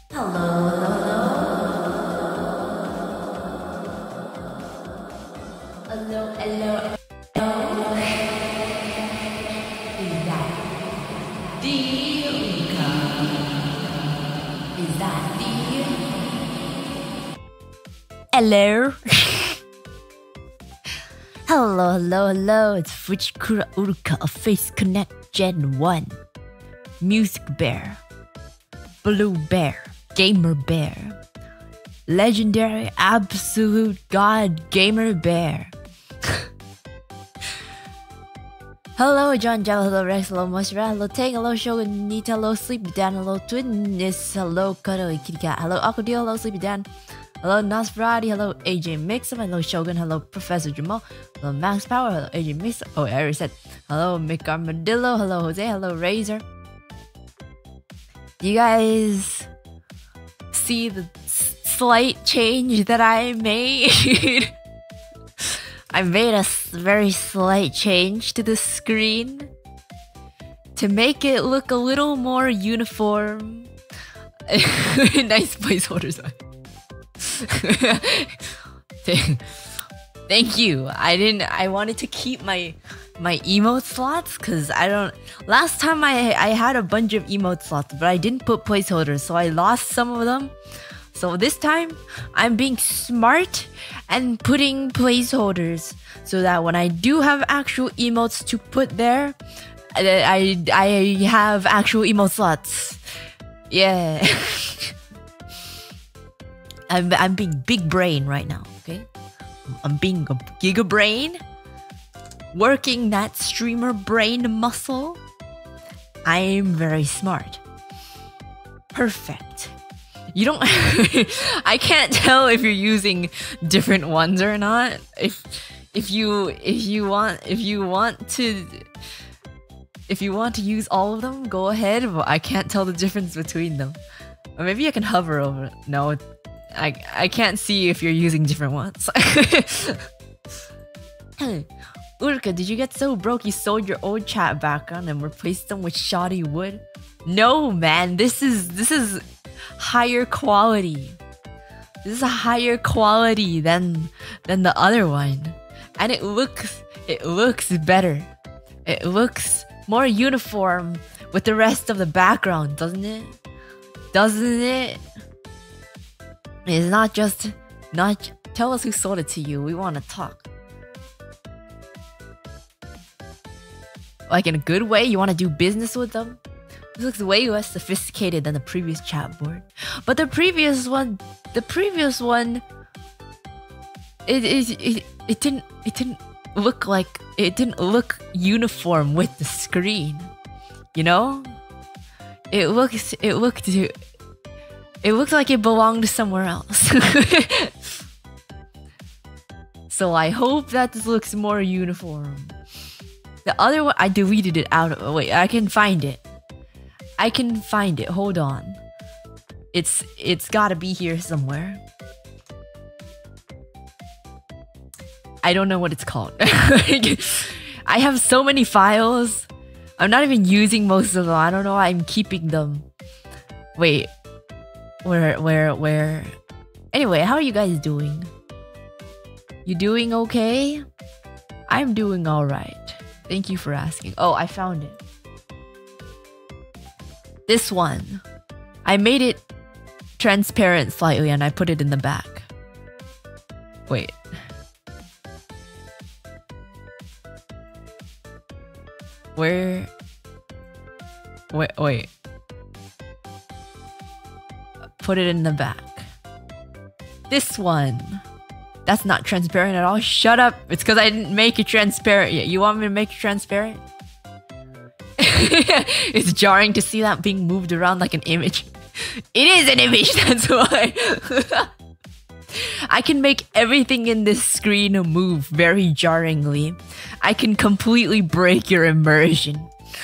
Hello, hello, hello. Is that Diuka? Is that Diuka? Hello. Hello. It's Fujikura Uruka of Face Connect Gen 1. Music Bear. Blue Bear. Gamer Bear. Legendary Absolute God Gamer Bear. Hello, John Jello, hello, Rex, hello, Moshra, hello, Tang, hello, Shogun, Nita, hello, Sleepy Dan, hello, Twinness, hello, Cuddly Kitty Cat, hello, Aquadil, hello, Sleepy Dan, hello, Nosferati, hello, AJ Mixup, hello, Shogun, hello, Professor Jamal, hello, Max Power, hello, AJ Mixup, oh, I already said, hello, Mick Armadillo, hello, Jose, hello, Razor. You guys see the slight change that I made? I made a very slight change to the screen to make it look a little more uniform. Nice placeholders. Thank you. I wanted to keep my emote slots because last time I had a bunch of emote slots, but I didn't put placeholders, so I lost some of them. So this time, I'm being smart and putting placeholders so that when I do have actual emotes to put there, I have actual emote slots. Yeah. I'm being big brain right now, okay? I'm being a giga brain, working that streamer brain muscle. I'm very smart. Perfect. You don't I can't tell if you're using different ones or not. If you want to use all of them, go ahead, but I can't tell the difference between them. Or maybe I can hover over it. No, I can't see if you're using different ones. Uruka, did you get so broke you sold your old chat background and replaced them with shoddy wood? No, man, this is higher quality. This is a higher quality than the other one, and it looks better. It looks more uniform with the rest of the background, doesn't it? Doesn't it? It's not just tell us who sold it to you. We want to talk. Like in a good way, you want to do business with them? This looks way less sophisticated than the previous chat board. But the previous one, it didn't look uniform with the screen. You know? It looked like it belonged somewhere else. So I hope that this looks more uniform. The other one, I deleted it out. Wait, I can find it. Hold on. It's gotta be here somewhere. I don't know what it's called. I have so many files. I'm not even using most of them. I don't know why I'm keeping them. Wait. Where? Anyway, how are you guys doing? You doing okay? I'm doing alright. Thank you for asking. Oh, I found it. This one. I made it transparent slightly and I put it in the back. Wait. Wait. Put it in the back. This one. That's not transparent at all. Shut up. It's because I didn't make it transparent yet. You want me to make it transparent? It's jarring to see that being moved around like an image. It is an image, that's why. I can make everything in this screen move very jarringly. I can completely break your immersion.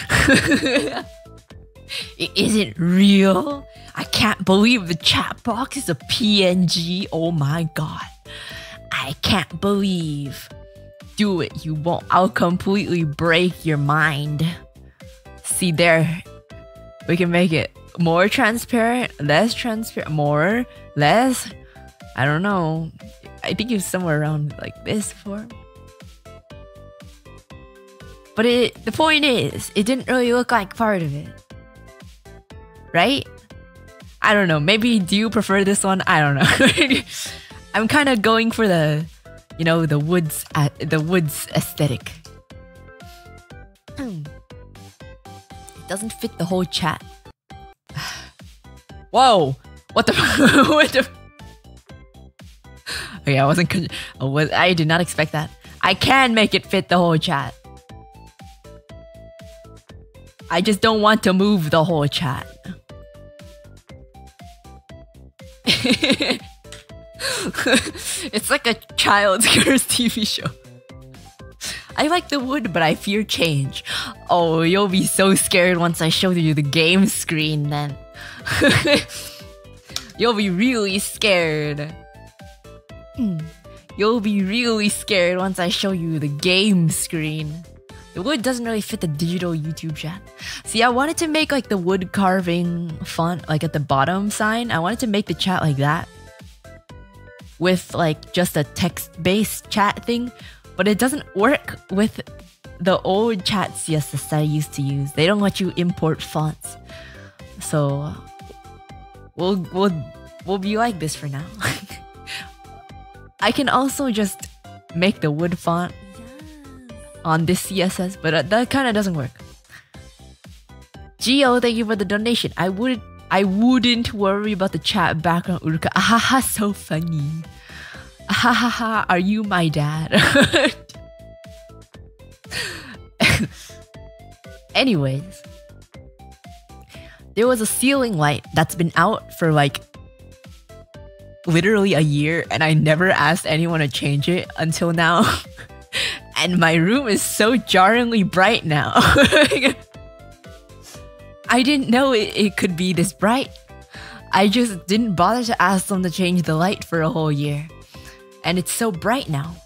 It isn't real. I can't believe the chat box is a PNG. Oh my god. I can't believe. Do it, you won't. I'll completely break your mind. See there. We can make it more transparent, less transparent, more, less. I don't know. I think it's somewhere around like this form. But the point is, it didn't really look like part of it. Right? I don't know. Maybe do you prefer this one? I don't know. I'm kind of going for the, you know, the woods aesthetic. It doesn't fit the whole chat. Whoa! What the? What the? Okay, I did not expect that. I can make it fit the whole chat. I just don't want to move the whole chat. It's like a child's curse TV show. I like the wood, but I fear change. Oh, you'll be so scared once I show you the game screen then. You'll be really scared. You'll be really scared once I show you the game screen. The wood doesn't really fit the digital YouTube chat. See, I wanted to make like the wood carving font like at the bottom sign. I wanted to make the chat like that. With like just a text-based chat thing. But it doesn't work with the old chat CSS that I used to use. They don't let you import fonts. So we'll be like this for now. I can also just make the wood font on this CSS, but that kind of doesn't work. Gio, thank you for the donation. I wouldn't worry about the chat background, Urka. Ahaha, so funny. Ahaha, are you my dad? Anyways, there was a ceiling light that's been out for like literally a year, and I never asked anyone to change it until now. And my room is so jarringly bright now. I didn't know it could be this bright. I just didn't bother to ask them to change the light for a whole year. And it's so bright now.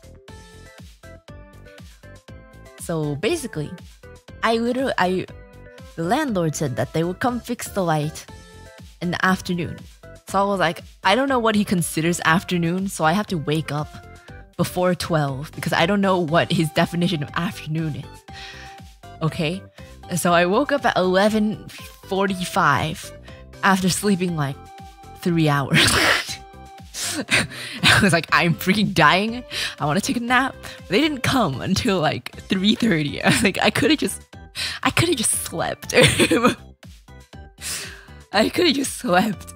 So basically, the landlord said that they would come fix the light in the afternoon. So I was like, I don't know what he considers afternoon, so I have to wake up before 12 because I don't know what his definition of afternoon is. Okay? So I woke up at 11:45 after sleeping like 3 hours. I was like, I'm freaking dying. I want to take a nap. But they didn't come until like 3:30. I was like, I could have just slept. I could have just slept.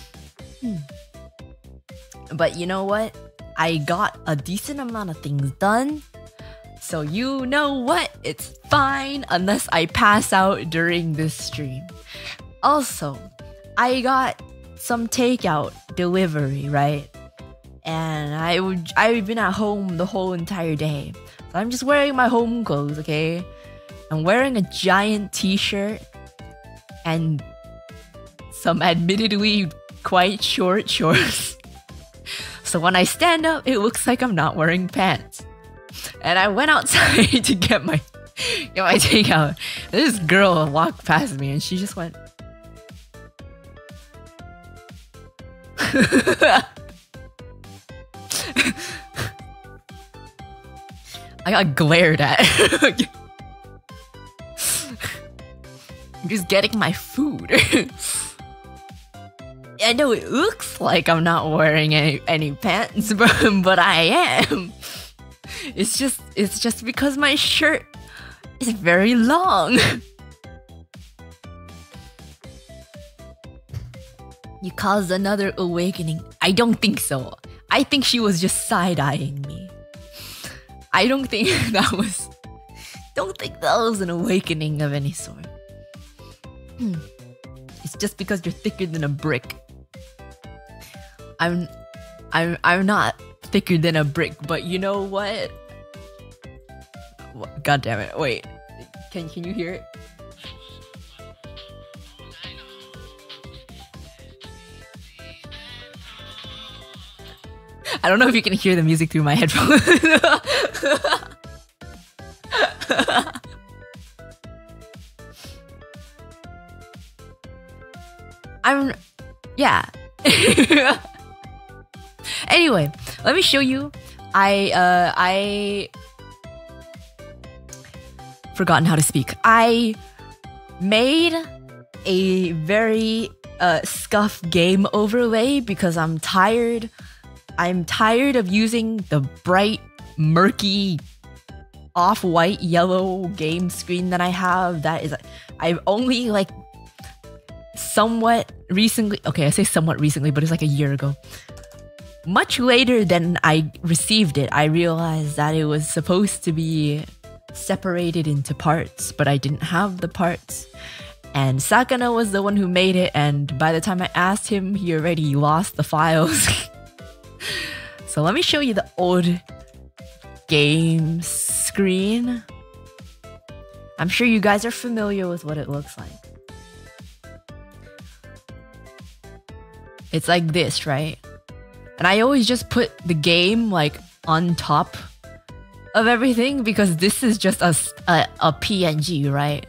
But you know what? I got a decent amount of things done. So you know what? It's fine unless I pass out during this stream. Also, I got some takeout delivery, right? And I've been at home the whole entire day. So I'm just wearing my home clothes, okay? I'm wearing a giant t-shirt and some admittedly quite short shorts. So when I stand up, it looks like I'm not wearing pants. And I went outside to get my takeout. This girl walked past me and she just went. I got glared at. I'm just getting my food. I know it looks like I'm not wearing any pants, but I am. It's just because my shirt is very long. You caused another awakening. I don't think so. I think she was just side-eyeing me. I don't think that was an awakening of any sort. It's just because you're thicker than a brick. I'm not thicker than a brick, but you know what? God damn it! Wait, can you hear it? I don't know if you can hear the music through my headphones. Yeah. Anyway, let me show you. I forgotten how to speak. I made a very scuff game overlay because I'm tired. I'm tired of using the bright, murky, off-white yellow game screen that I have. That is, I've only like somewhat recently, okay, I say somewhat recently, but it's like a year ago. Much later than I received it, I realized that it was supposed to be separated into parts, but I didn't have the parts. And Sakana was the one who made it, and by the time I asked him, he already lost the files. So let me show you the old game screen. I'm sure you guys are familiar with what it looks like. It's like this, right? And I always just put the game like on top of everything because this is just a PNG, right?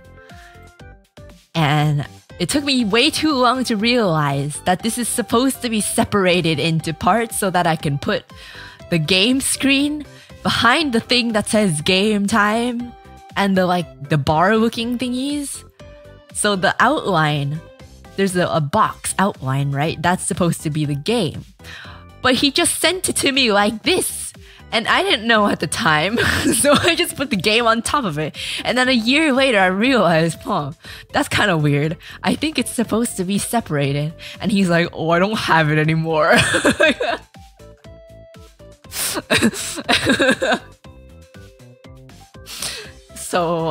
And it took me way too long to realize that this is supposed to be separated into parts so that I can put the game screen behind the thing that says game time and the bar looking thingies. So the outline, there's a box outline, right? That's supposed to be the game. But he just sent it to me like this. And I didn't know at the time. So I just put the game on top of it. And then a year later, I realized, that's kind of weird. I think it's supposed to be separated. And he's like, oh, I don't have it anymore. So,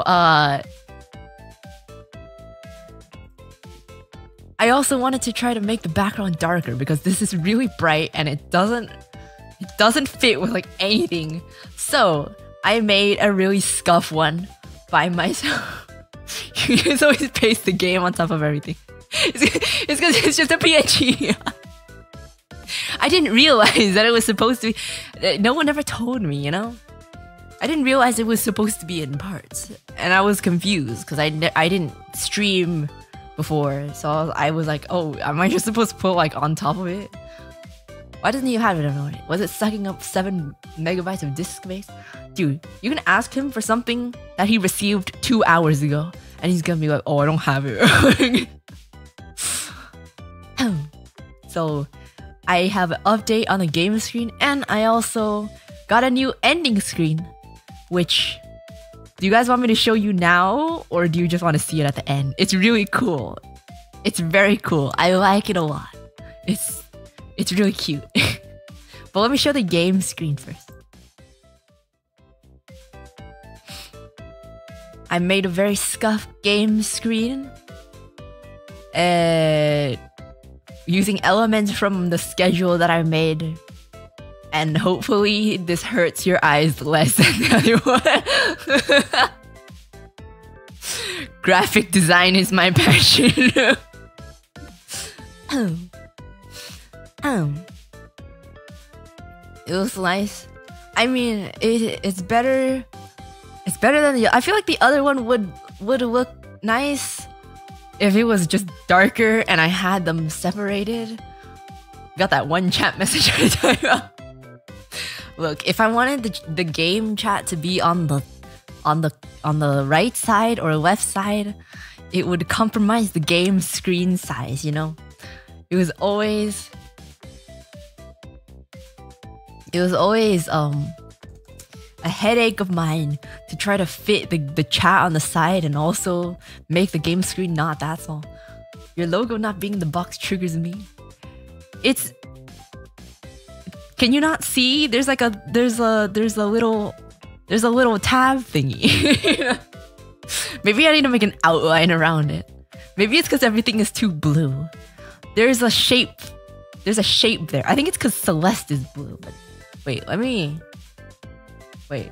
I also wanted to try to make the background darker because this is really bright and it doesn't fit with like anything. So I made a really scuff one by myself. You guys always paste the game on top of everything. It's because it's just a PNG. I didn't realize that it was supposed to be. No one ever told me, you know? I didn't realize it was supposed to be in parts. And I was confused because I didn't stream before. So I was like, oh, am I just supposed to put like on top of it? Why doesn't he have it already? Was it sucking up 7 megabytes of disk space? Dude, you can ask him for something that he received 2 hours ago. And he's gonna be like, oh, I don't have it. So I have an update on the game screen. And I also got a new ending screen. Which, do you guys want me to show you now? Or do you just want to see it at the end? It's really cool. It's very cool. I like it a lot. It's really cute. But let me show the game screen first. I made a very scuffed game screen. Using elements from the schedule that I made. And hopefully this hurts your eyes less than the other one. Graphic design is my passion. It looks nice. I mean, it's better. It's better than the. I feel like the other one would look nice if it was just darker and I had them separated. Got that one chat message I talked about. Look, if I wanted the game chat to be on the right side or left side, it would compromise the game screen size, you know? It was always a headache of mine to try to fit the chat on the side and also make the game screen not that small. Your logo not being the box triggers me. Can you not see? There's a little tab thingy. Maybe I need to make an outline around it. Maybe it's because everything is too blue. There's a shape there. I think it's because Celeste is blue. But wait, wait.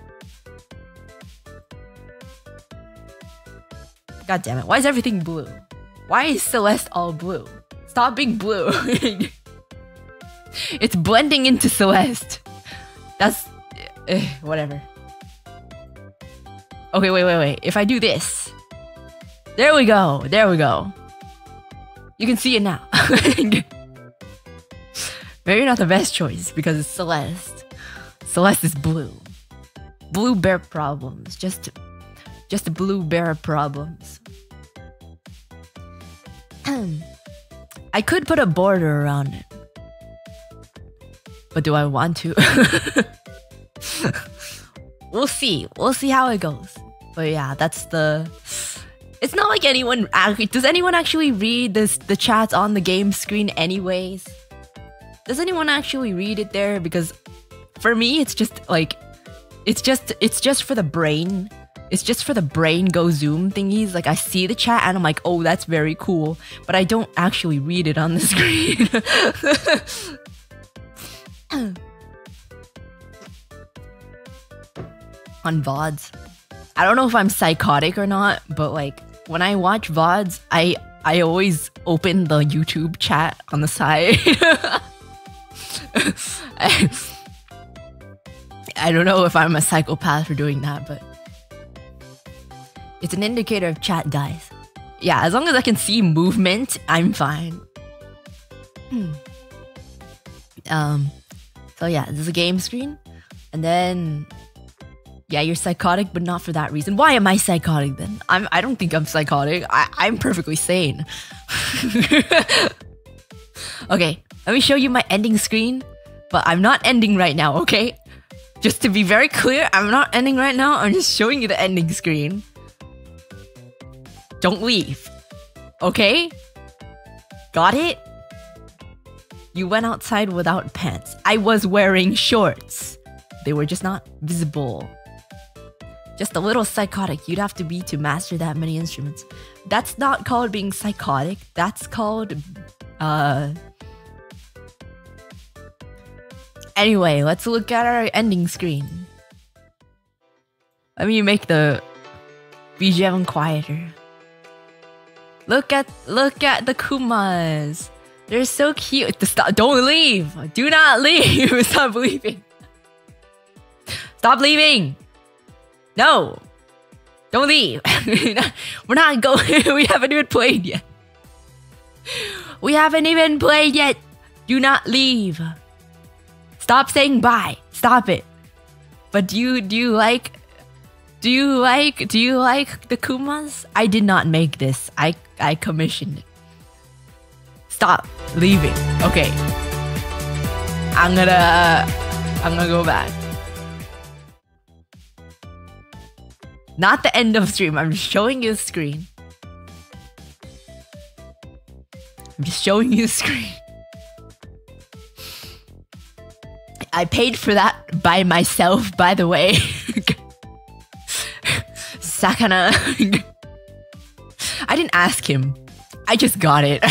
God damn it! Why is everything blue? Why is Celeste all blue? Stop being blue. It's blending into Celeste. That's... whatever. Okay, wait. If I do this... There we go. You can see it now. Maybe not the best choice because it's Celeste. Celeste is blue. Blue bear problems. Just blue bear problems. I could put a border around it. But do I want to? We'll see. We'll see how it goes. But yeah, that's the... It's not like anyone... Does anyone actually read the chats on the game screen anyways? Does anyone actually read it there? Because for me, it's just like... It's just for the brain. It's just for the brain go zoom thingies. Like I see the chat and I'm like, oh, that's very cool. But I don't actually read it on the screen. On VODs. I don't know if I'm psychotic or not, but like when I watch VODs, I always open the YouTube chat on the side. I don't know if I'm a psychopath for doing that, but it's an indicator of chat, guys. Yeah, as long as I can see movement, I'm fine. So yeah, this is a game screen. And then... Yeah, you're psychotic, but not for that reason. Why am I psychotic then? I don't think I'm psychotic. I'm perfectly sane. Okay, let me show you my ending screen. But I'm not ending right now, okay? Just to be very clear, I'm not ending right now. I'm just showing you the ending screen. Don't leave. Okay? Got it? You went outside without pants. I was wearing shorts. They were just not visible. Just a little psychotic you'd have to be to master that many instruments. That's not called being psychotic. That's called... Anyway, let's look at our ending screen. Let me make the BGM quieter. Look at the Kumas. They're so cute. Stop! Don't leave. Do not leave. Stop leaving. Stop leaving. No. Don't leave. We're not going. We haven't even played yet. We haven't even played yet. Do not leave. Stop saying bye. Stop it. But do you like the Kumas? I did not make this. I commissioned it. Stop leaving. Okay. I'm gonna go back. Not the end of stream. I'm just showing you the screen. I'm just showing you the screen. I paid for that by myself, by the way. Sakana. I didn't ask him. I just got it.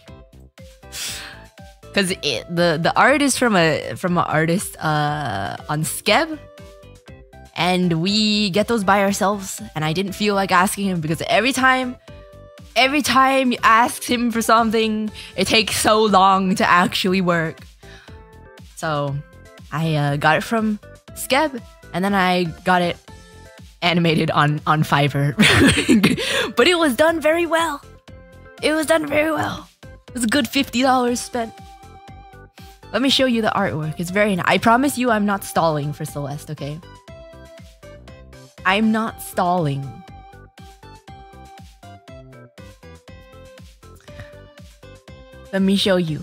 Because the art is from an artist on Skeb. And we get those by ourselves. And I didn't feel like asking him because every time you ask him for something, it takes so long to actually work. So I got it from Skeb, and then I got it animated on Fiverr. But it was done very well. It was done very well. It was a good $50 spent. Let me show you the artwork. It's very nice. I promise you I'm not stalling for Celeste, okay? I'm not stalling. Let me show you.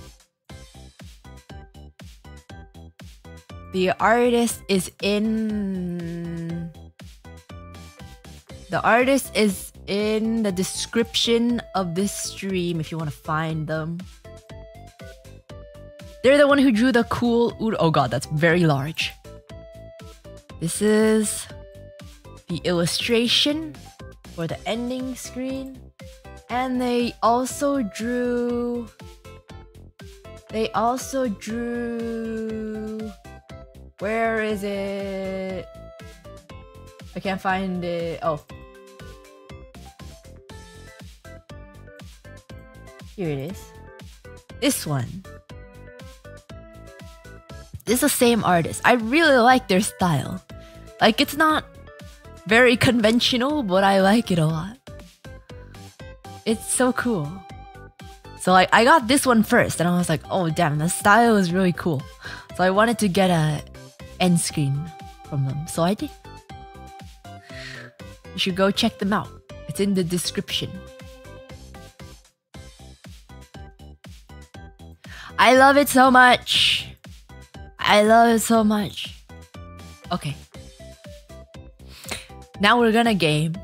The artist is in... The artist is in the description of this stream if you want to find them. They're the one who drew the cool... Oh god, that's very large. This is the illustration for the ending screen. And they also drew... Where is it? I can't find it. Oh. Here it is. This one. This is the same artist. I really like their style. Like, it's not very conventional, but I like it a lot. It's so cool. So like I got this one first, and I was like, oh damn, the style is really cool. So I wanted to get a end screen from them, so I did. You should go check them out. It's in the description. I love it so much. I love it so much. Okay. Now we're gonna game.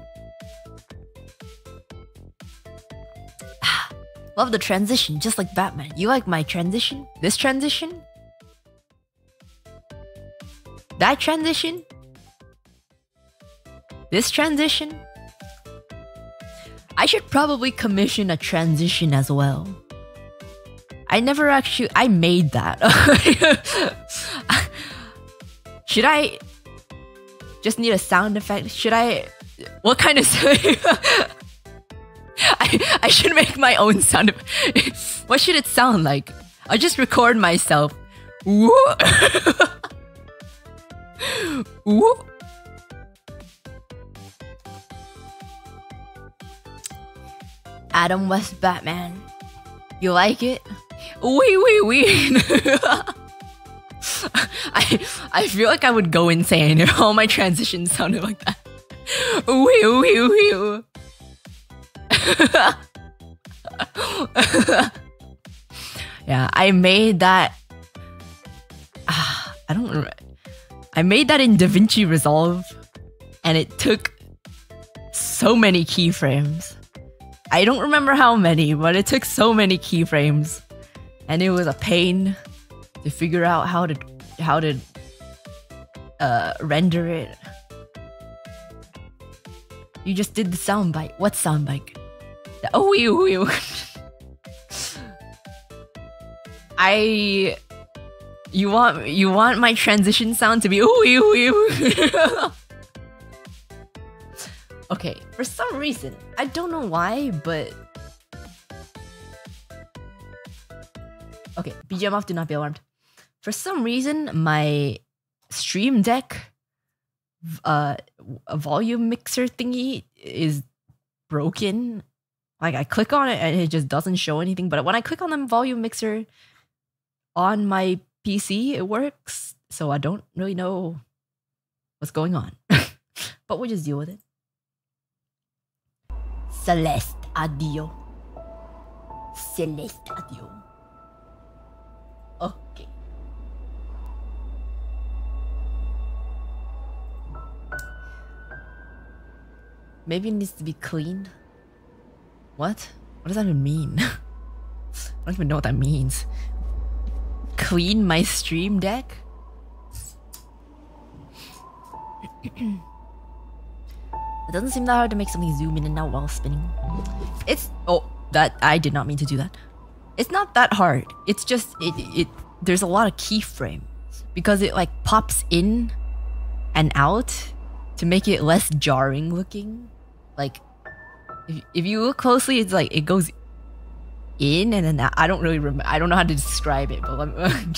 Love the transition, just like Batman. You like my transition? This transition? That transition? This transition? I should probably commission a transition as well. I made that. Should I just need a sound effect? What kind of I should make my own sound effect. What should it sound like? I'll just record myself. Woo. Woo. Adam West Batman. You like it? Wee. I feel like I would go insane if all my transitions sounded like that. Wee. Yeah, I made that. I don't remember. I made that in DaVinci Resolve, and it took so many keyframes. I don't remember how many, but it took so many keyframes, and it was a pain to figure out how to render it. You just did the soundbite. What soundbite? Oh, you. You want my transition sound to be ooh. Okay, for some reason, I don't know why, but okay, BGM off, do not be alarmed. For some reason, my Stream Deck volume mixer thingy is broken. Like I click on it and it just doesn't show anything, but when I click on the volume mixer on my PC, it works. So I don't really know what's going on. But we'll just deal with it. Celeste Adio. Celeste Adio. Okay. Maybe it needs to be cleaned. What? What does that even mean? I don't even know what that means. Clean my Stream Deck? It doesn't seem that hard to make something zoom in and out while spinning. I did not mean to do that. It's not that hard. It's just, there's a lot of keyframes. Because it like pops in and out to make it less jarring looking. Like, if you look closely, it's like, it goes in and then out. I don't really remember. I don't know how to describe it, but let me...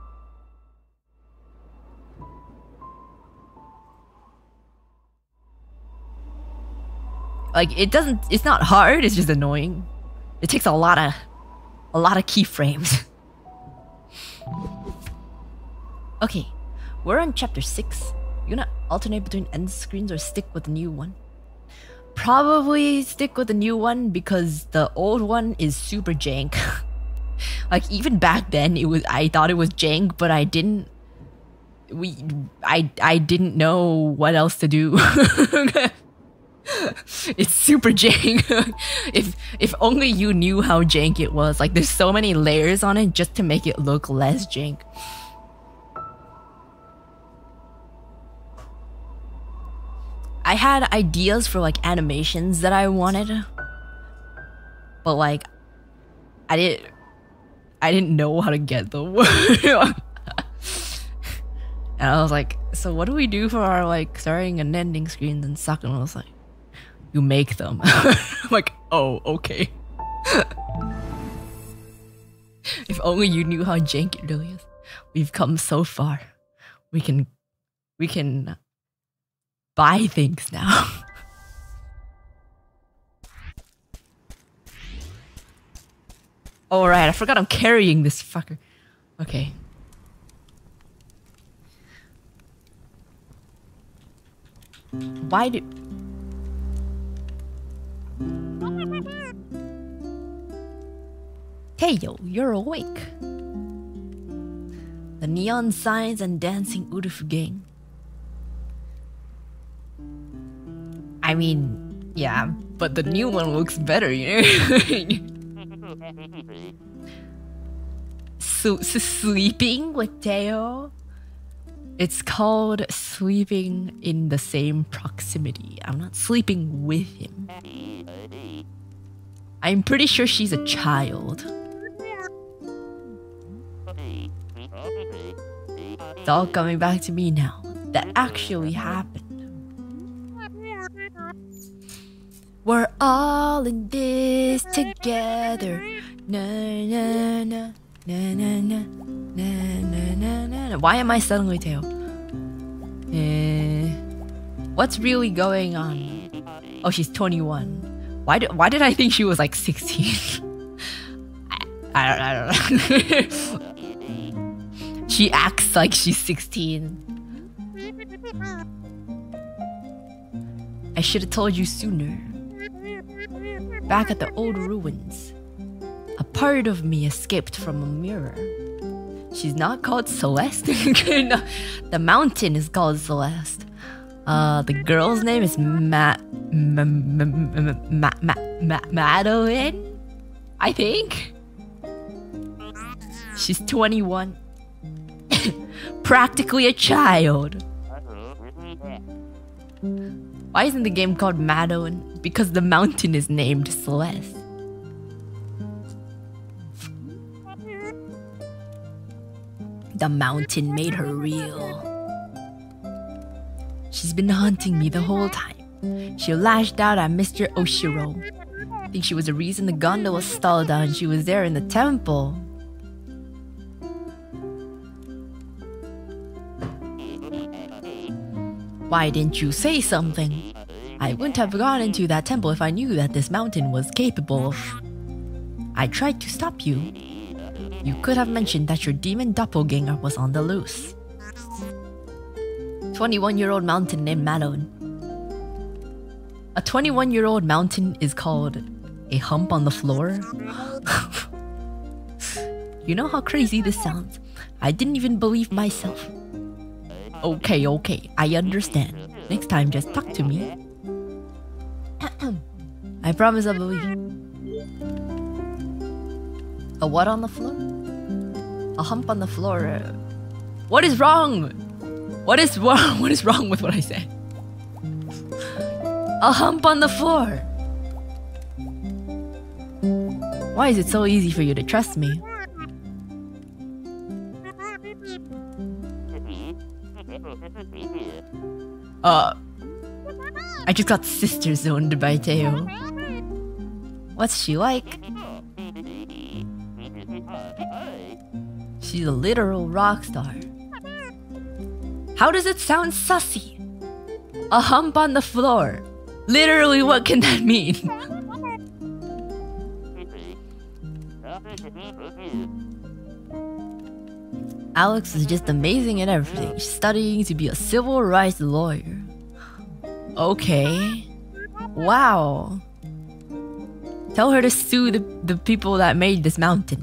Like, it's not hard, it's just annoying. It takes a lot of keyframes. Okay, we're on chapter 6. You're gonna alternate between end screens or stick with the new one? Probably stick with the new one because the old one is super jank. Like, even back then, I thought it was jank, but I didn't know what else to do. It's super jank. If only you knew how jank it was. Like, there's so many layers on it just to make it look less jank. I had ideas for like animations that I wanted, but like I didn't know how to get them. And I was like, so what do we do for our like starting and ending screens? And Sakura was like, you make them. I'm like, oh, okay. If only you knew how jank it really is. We've come so far. We can buy things now. Oh, right. I forgot I'm carrying this fucker. Okay. Why do... Teo, you're awake. The neon signs and dancing Uruf gang. I mean, yeah, but the new one looks better, you know? Sleeping with Teo? It's called sleeping in the same proximity. I'm not sleeping with him. I'm pretty sure she's a child. It's all coming back to me now. That actually happened. We're all in this together. Na na na na na na na na na na. Why am I suddenly Teo? What's really going on? Oh, she's 21. Why did I think she was like 16? I don't know. She acts like she's 16. I should have told you sooner. Back at the old ruins, a part of me escaped from a mirror. She's not called Celeste. No, the mountain is called Celeste. The girl's name is Madeline, I think. She's 21. Practically a child. Why isn't the game called Madeline? Because the mountain is named Celeste. The mountain made her real. She's been haunting me the whole time. She lashed out at Mr. Oshiro. I think she was the reason the gondola stalled out and she was there in the temple. Why didn't you say something? I wouldn't have gone into that temple if I knew that this mountain was capable of... I tried to stop you. You could have mentioned that your demon doppelganger was on the loose. 21-year-old mountain named Madeline. A 21-year-old mountain is called a hump on the floor. You know how crazy this sounds. I didn't even believe myself. Okay, I understand. Next time, just talk to me. I promise I'll believe you. A what on the floor? A hump on the floor. What is wrong? What is wrong? What is wrong with what I said? A hump on the floor. Why is it so easy for you to trust me? I just got sister zoned by Teo. What's she like? She's a literal rock star. How does it sound sussy? A hump on the floor. Literally, what can that mean? Alex is just amazing at everything. She's studying to be a civil rights lawyer. Okay. Wow. Tell her to sue the people that made this mountain.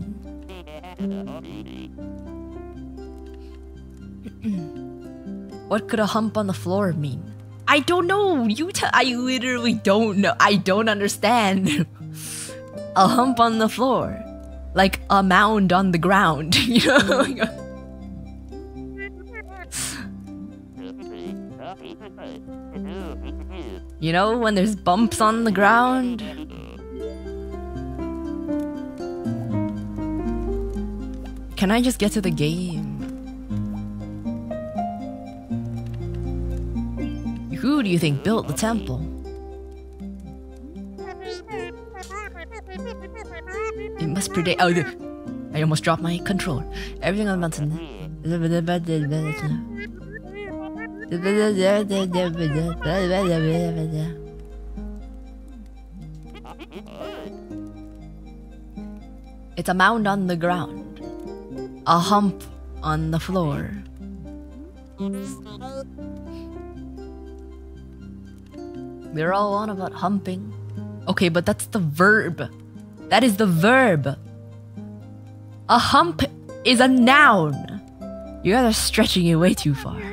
What could a hump on the floor mean? I don't know. I literally don't know. I don't understand. A hump on the floor. Like a mound on the ground. You know? You know, when there's bumps on the ground? Can I just get to the game? Who do you think built the temple? It must predate. Oh, I almost dropped my controller. Everything on the mountain. It's a mound on the ground. A hump on the floor. We're all on about humping. Okay, but that's the verb. That is the verb. A hump is a noun. You guys are stretching it way too far.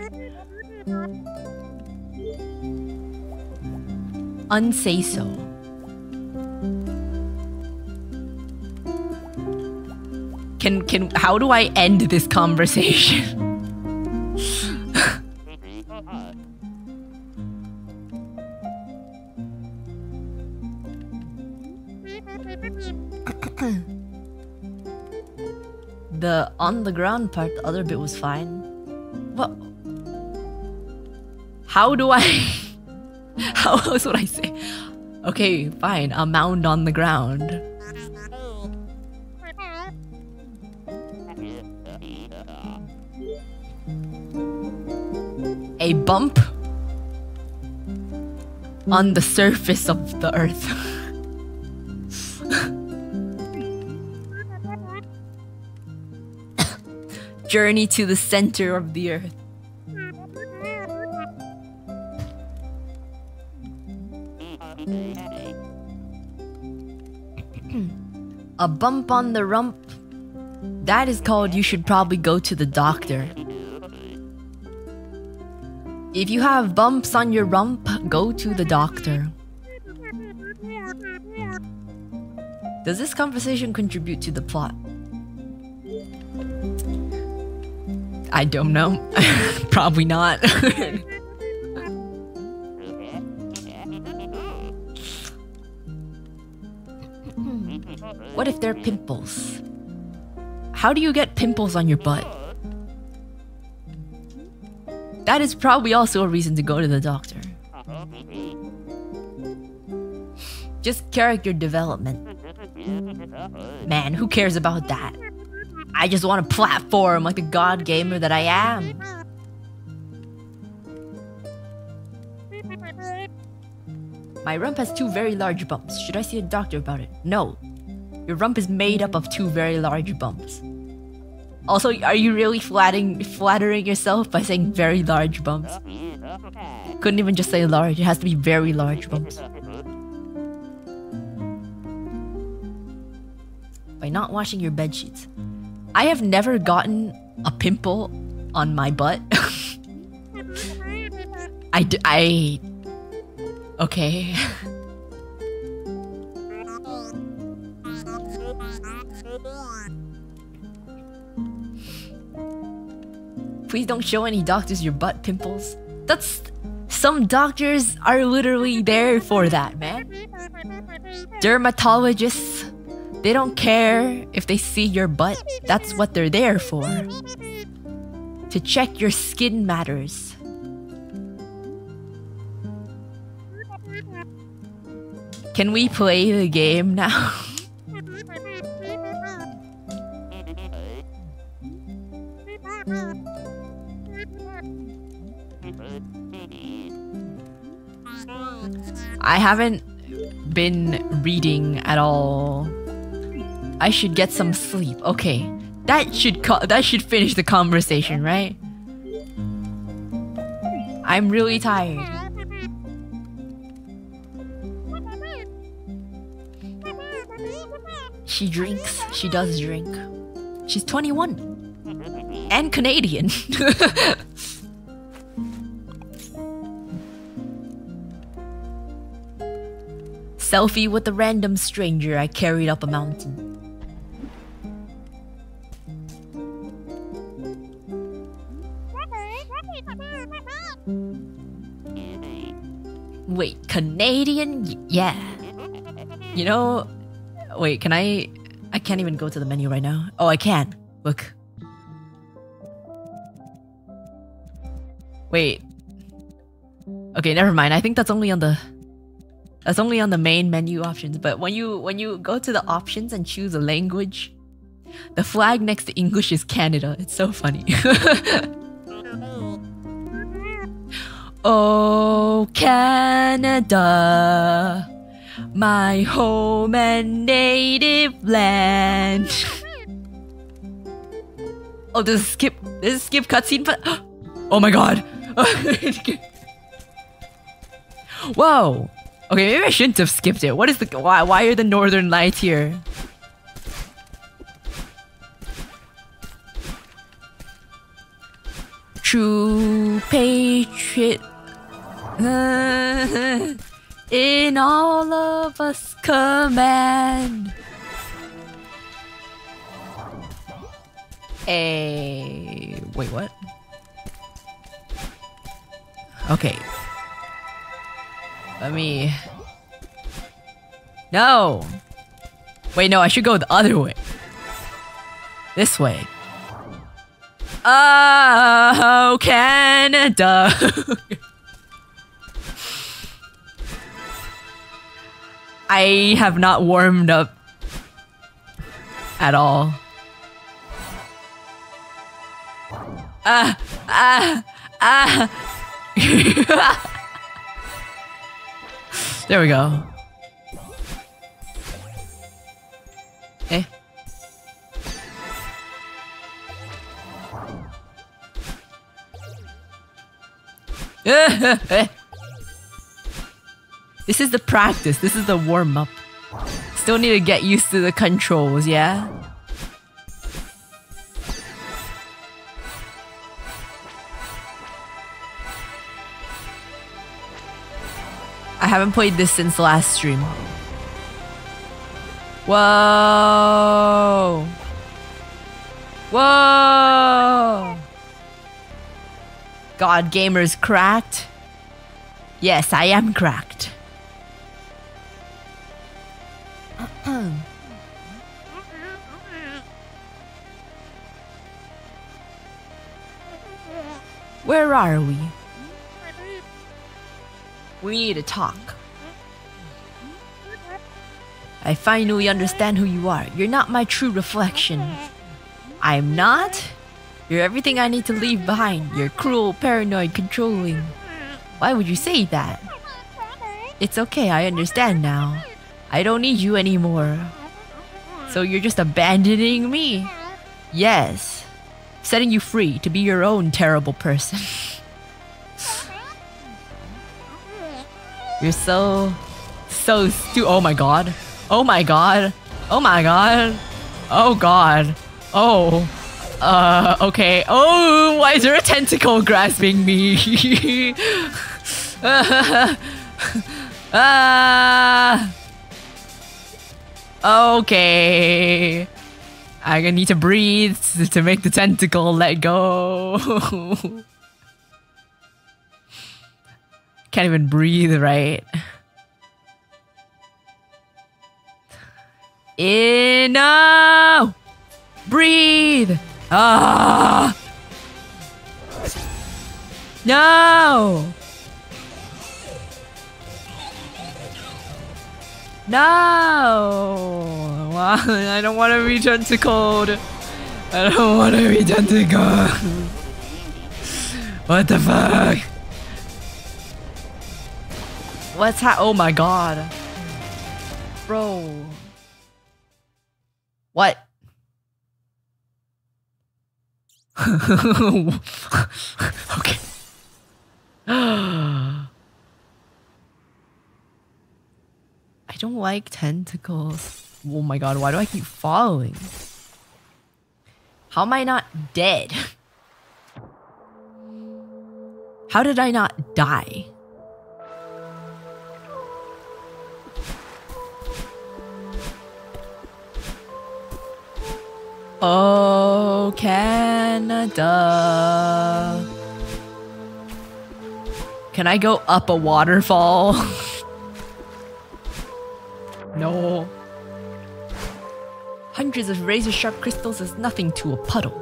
Unsay so. How do I end this conversation? The on the ground part, the other bit was fine. What? How do I... How else would I say? Okay, fine. A mound on the ground. A bump on the surface of the earth. Journey to the center of the earth. A bump on the rump. That is called you should probably go to the doctor. If you have bumps on your rump, go to the doctor. Does this conversation contribute to the plot? I don't know. Probably not. What if they're pimples? How do you get pimples on your butt? That is probably also a reason to go to the doctor. Just character development. Man, who cares about that? I just want to platform like the god gamer that I am. My rump has 2 very large bumps. Should I see a doctor about it? No. Your rump is made up of 2 very large bumps. Also, are you really flattering yourself by saying very large bumps? Couldn't even just say large. It has to be very large bumps. By not washing your bed sheets. I have never gotten a pimple on my butt. Okay. Please don't show any doctors your butt pimples. Some doctors are literally there for that, man. Dermatologists, they don't care if they see your butt. That's what they're there for. To check your skin matters. Can we play the game now? I haven't been reading at all. I should get some sleep. Okay, that should finish the conversation, right? I'm really tired. She drinks. She does drink. She's 21 and Canadian. Selfie with a random stranger I carried up a mountain. Wait, Canadian? Yeah. You know, wait, can I can't even go to the menu right now. Oh, I can. Look. Wait. Okay, never mind. I think that's only on the main menu options, but when you go to the options and choose a language, the flag next to English is Canada. It's so funny. Oh, Canada, my home and native land. Oh, this is skip cutscene. Oh my god. Whoa. Okay, maybe I shouldn't have skipped it. What is the why are the northern lights here? True patriot in all of us command. Wait, what? Okay. Let me... No! Wait, no, I should go the other way. This way. Oh, Canada! I have not warmed up at all. There we go. Eh? This is the practice. This is the warm-up. Still need to get used to the controls, yeah? I haven't played this since last stream. Whoa! Whoa! God, gamers cracked? Yes, I am cracked. Where are we? We need to talk. I finally understand who you are. You're not my true reflection. I'm not? You're everything I need to leave behind. You're cruel, paranoid, controlling. Why would you say that? It's okay, I understand now. I don't need you anymore. So you're just abandoning me? Yes. Setting you free to be your own terrible person. You're so stupid. Oh my god. Oh my god. Oh my god. Oh god. Oh. Okay. Oh, why is there a tentacle grasping me? Okay. I'm gonna need to breathe to make the tentacle let go. Can't even breathe, right? In, no! Breathe! Ah! No! No! I don't want to be tentacled. I don't want to be tentacled. What the fuck? What's oh my god. Bro. What? Okay. I don't like tentacles. Oh my god, why do I keep falling? How am I not dead? How did I not die? Oh, Canada. Can I go up a waterfall? No. Hundreds of razor-sharp crystals is nothing to a puddle.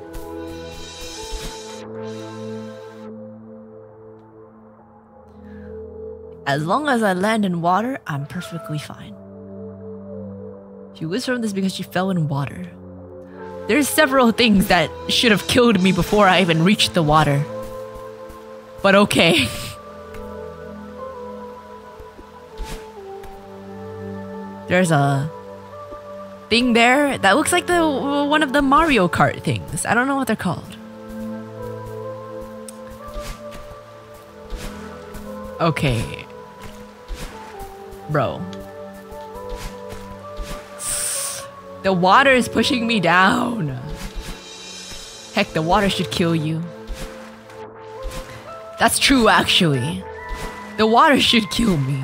As long as I land in water, I'm perfectly fine. She lives from this because she fell in water. There's several things that should have killed me before I even reached the water. But okay. There's a thing there that looks like the one of the Mario Kart things. I don't know what they're called. Okay. Bro. The water is pushing me down. Heck, the water should kill you. That's true, actually. The water should kill me.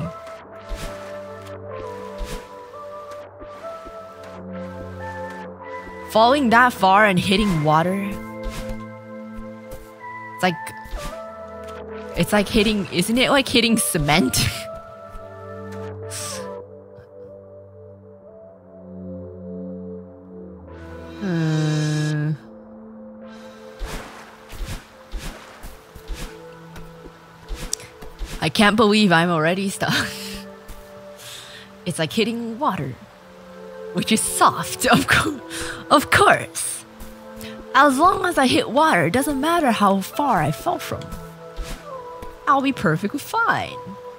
Falling that far and hitting water. It's like hitting, isn't it like hitting cement? I can't believe I'm already stuck. It's like hitting water, which is soft, of course. As long as I hit water, it doesn't matter how far I fell from. I'll be perfectly fine.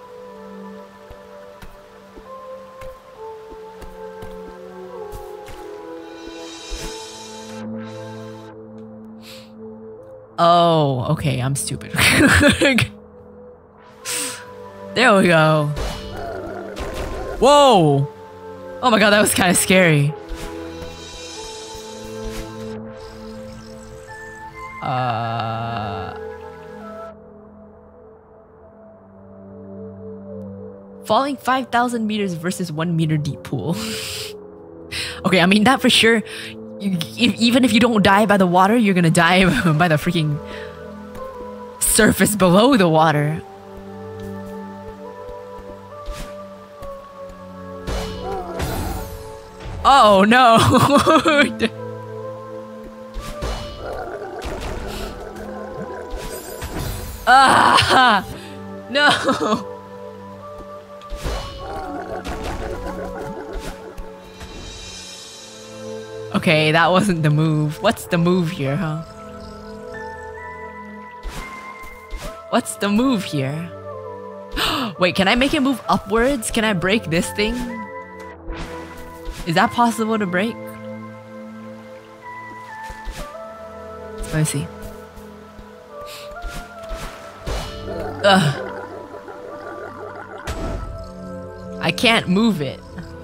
Oh, okay, I'm stupid. There we go. Whoa! Oh my god, that was kind of scary. Falling 5,000 meters versus 1 meter deep pool. Okay, I mean that for sure. Even if you don't die by the water, you're gonna die by the freaking surface below the water. Oh no! Ah! No! Okay, that wasn't the move. What's the move here, huh? What's the move here? Wait, can I make it move upwards? Can I break this thing? Is that possible to break? Let me see. Ugh. I can't move it.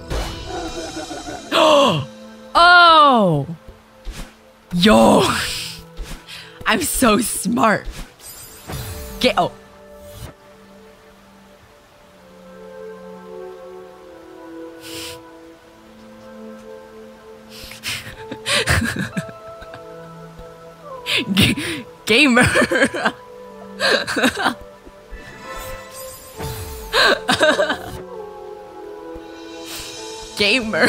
Oh! Yo! I'm so smart. Get out. Gamer. Gamer.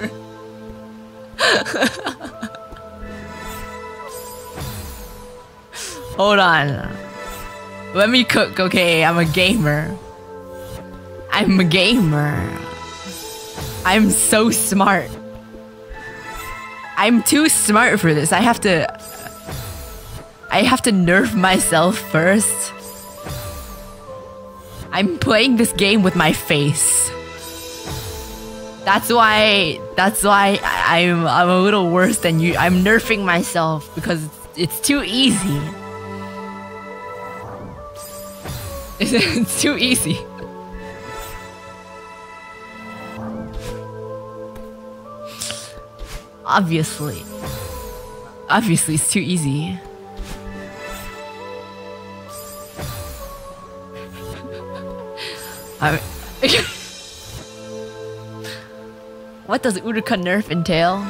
Hold on. Let me cook, okay? I'm a gamer. I'm a gamer. I'm so smart. I'm too smart for this. I have to nerf myself first. I'm playing this game with my face. That's why I'm a little worse than you. I'm nerfing myself because it's too easy. It's too easy. Obviously it's too easy. What does Uruka nerf entail?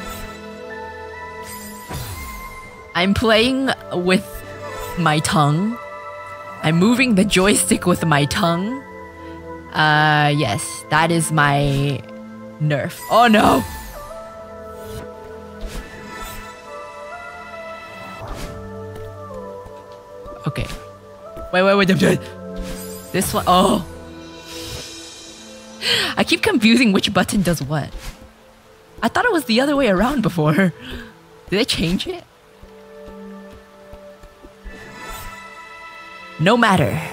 I'm playing with my tongue. I'm moving the joystick with my tongue. Yes, that is my nerf. Oh no! Okay. Wait. This one. Oh. I keep confusing which button does what. I thought it was the other way around before. Did they change it? No matter.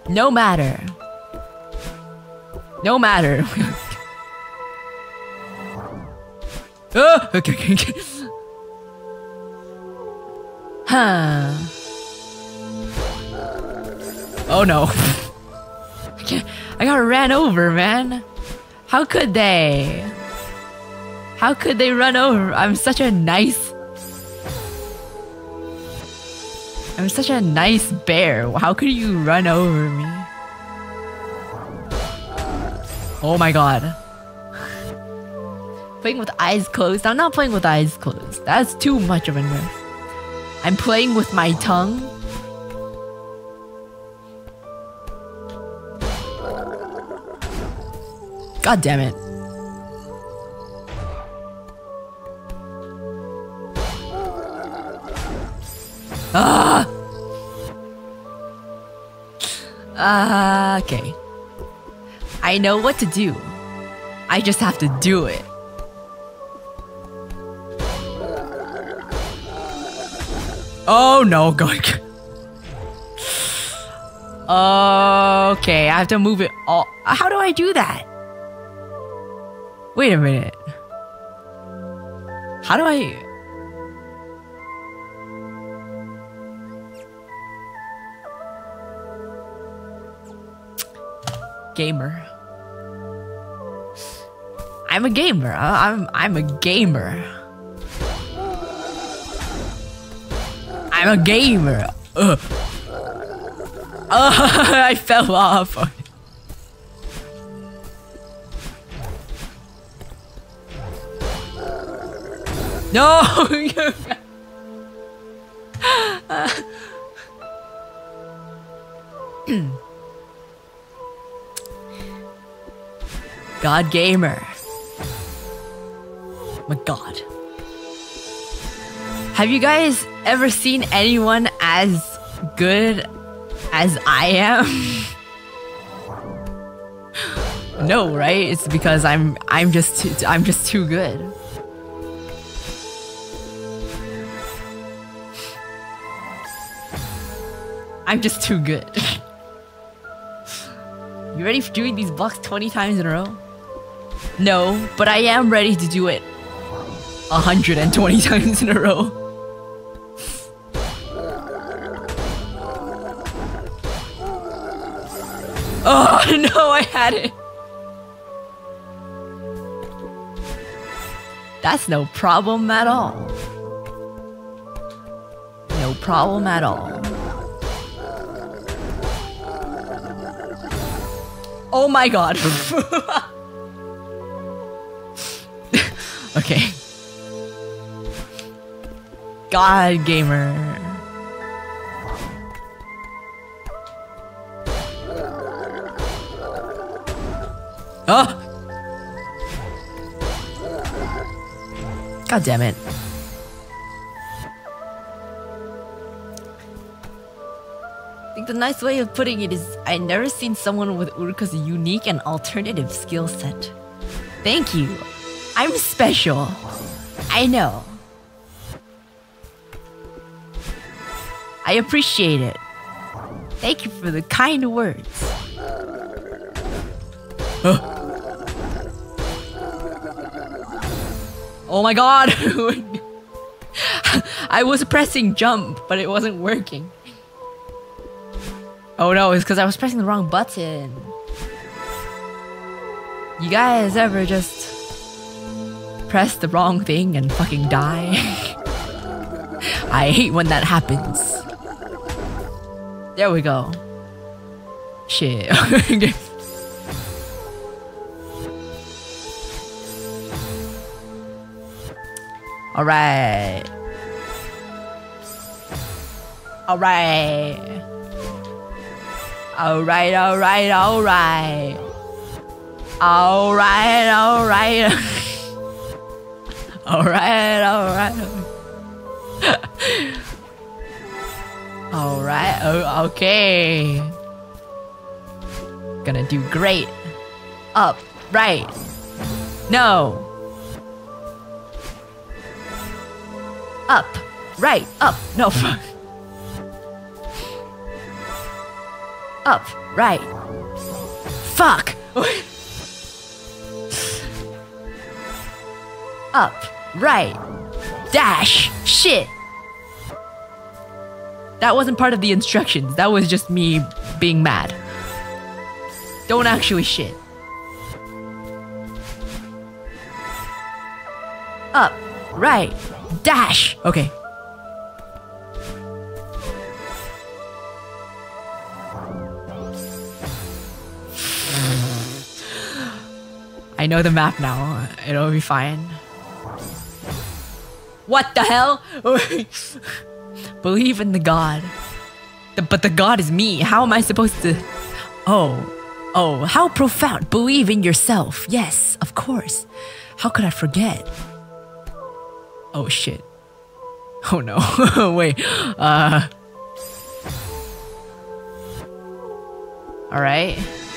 No matter. No matter. Okay. Huh. Oh no. I got ran over, man. How could they? How could they run over? I'm such a nice bear. How could you run over me? Oh my god. Playing with eyes closed? I'm not playing with eyes closed. That's too much of a nerf. I'm playing with my tongue. God damn it. Okay. I know what to do. I just have to do it. Oh no, going. Okay, I have to move it all. How do I do that? Wait a minute. How do I... Gamer. I'm a gamer. I'm a gamer. I'm a gamer. I fell off. No. God gamer. My god. Have you guys ever seen anyone as good as I am? No, right? It's because I'm just too good. I'm just too good. You ready for doing these blocks 20 times in a row? No, but I am ready to do it 120 times in a row. Oh no, I had it. That's no problem at all. No problem at all. Oh my god. Okay. God gamer. Oh! God damn it. I think the nice way of putting it is I've never seen someone with Urka's unique and alternative skill set. Thank you. I'm special. I know. I appreciate it. Thank you for the kind words. Oh my god! I was pressing jump, but it wasn't working. Oh no, it's because I was pressing the wrong button. You guys ever just press the wrong thing and fucking die? I hate when that happens. There we go. Shit. Alright. Alright. Alright, alright, alright. Alright, alright. Alright, alright. Alright, oh, okay. Gonna do great. Up, right. No. Up, right, up, no. Up, right. Fuck! Up, right. Dash! Shit! That wasn't part of the instructions. That was just me being mad. Don't actually shit. Up, right, dash. Okay. I know the map now. It'll be fine. What the hell? Believe in the God. But the God is me. How am I supposed to... Oh, how profound. Believe in yourself. Yes, of course. How could I forget? Oh, shit. Oh, no. Wait. Alright.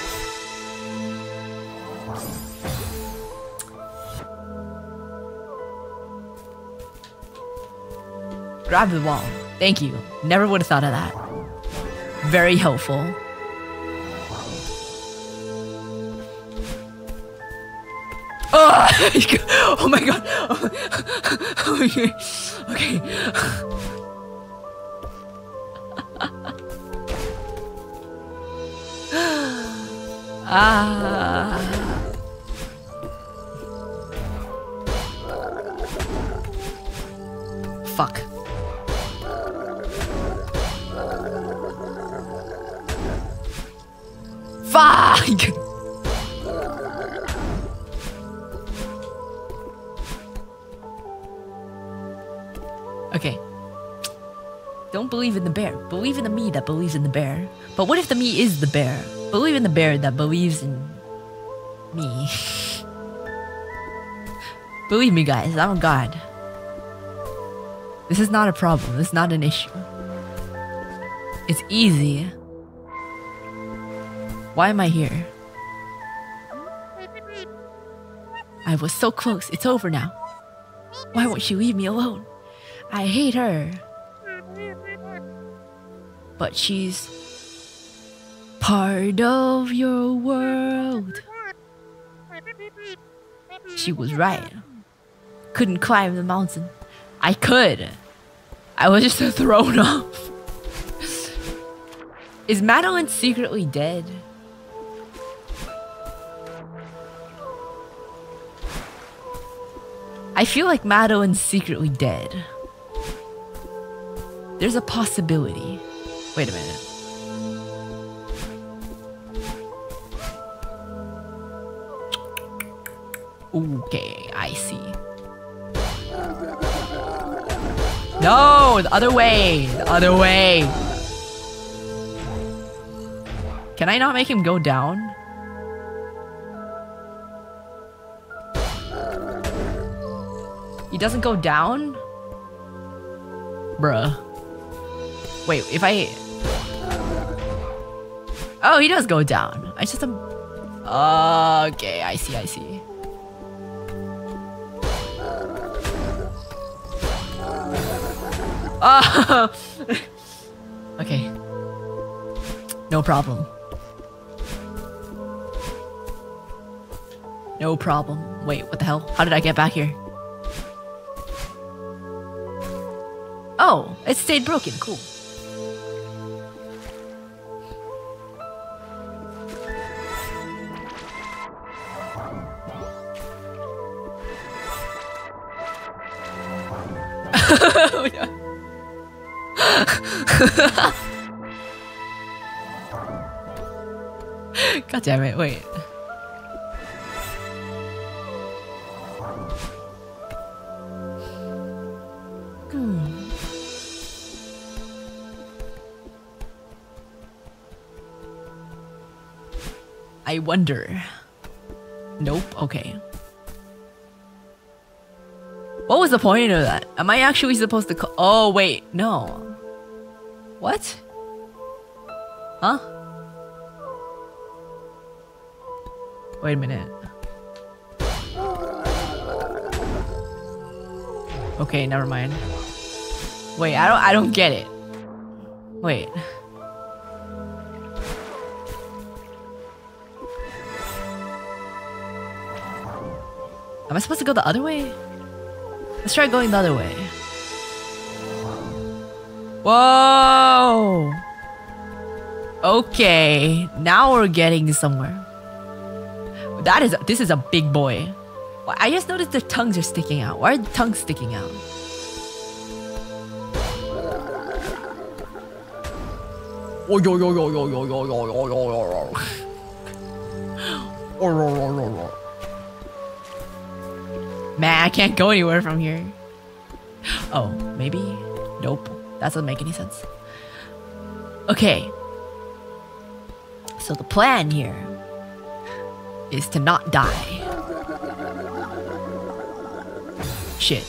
Grab the wall. Thank you. Never would have thought of that. Very helpful. Oh, oh my god. Okay. Okay. Fuck. Fuck! Okay. Don't believe in the bear. Believe in the me that believes in the bear. But what if the me is the bear? Believe in the bear that believes in me. Believe me, guys, I'm a god. This is not a problem. This is not an issue. It's easy. Why am I here? I was so close. It's over now. Why won't she leave me alone? I hate her. But she's part of your world. She was right. Couldn't climb the mountain. I could. I was just thrown off. Is Madeline secretly dead? I feel like Madeline's secretly dead. There's a possibility. Wait a minute. Okay, I see. No, the other way. The other way. Can I not make him go down? He doesn't go down? Bruh. Wait, if I... Oh, he does go down. I just... Okay, I see, I see. Oh! Okay. No problem. No problem. Wait, what the hell? How did I get back here? Oh, it stayed broken. Cool. Oh, no. God damn it, wait. I wonder. Nope, okay. What was the point of that? Am I actually supposed to call? Oh, wait, no. What? Huh? Wait a minute. Okay, never mind. Wait, I don't get it. Wait. Am I supposed to go the other way? Let's try going the other way. Whoa! Okay, now we're getting somewhere. This is a big boy. I just noticed their tongues are sticking out. Why are the tongues sticking out? Man, I can't go anywhere from here. Oh, maybe? Nope. That doesn't make any sense. Okay. So the plan here is to not die. Shit.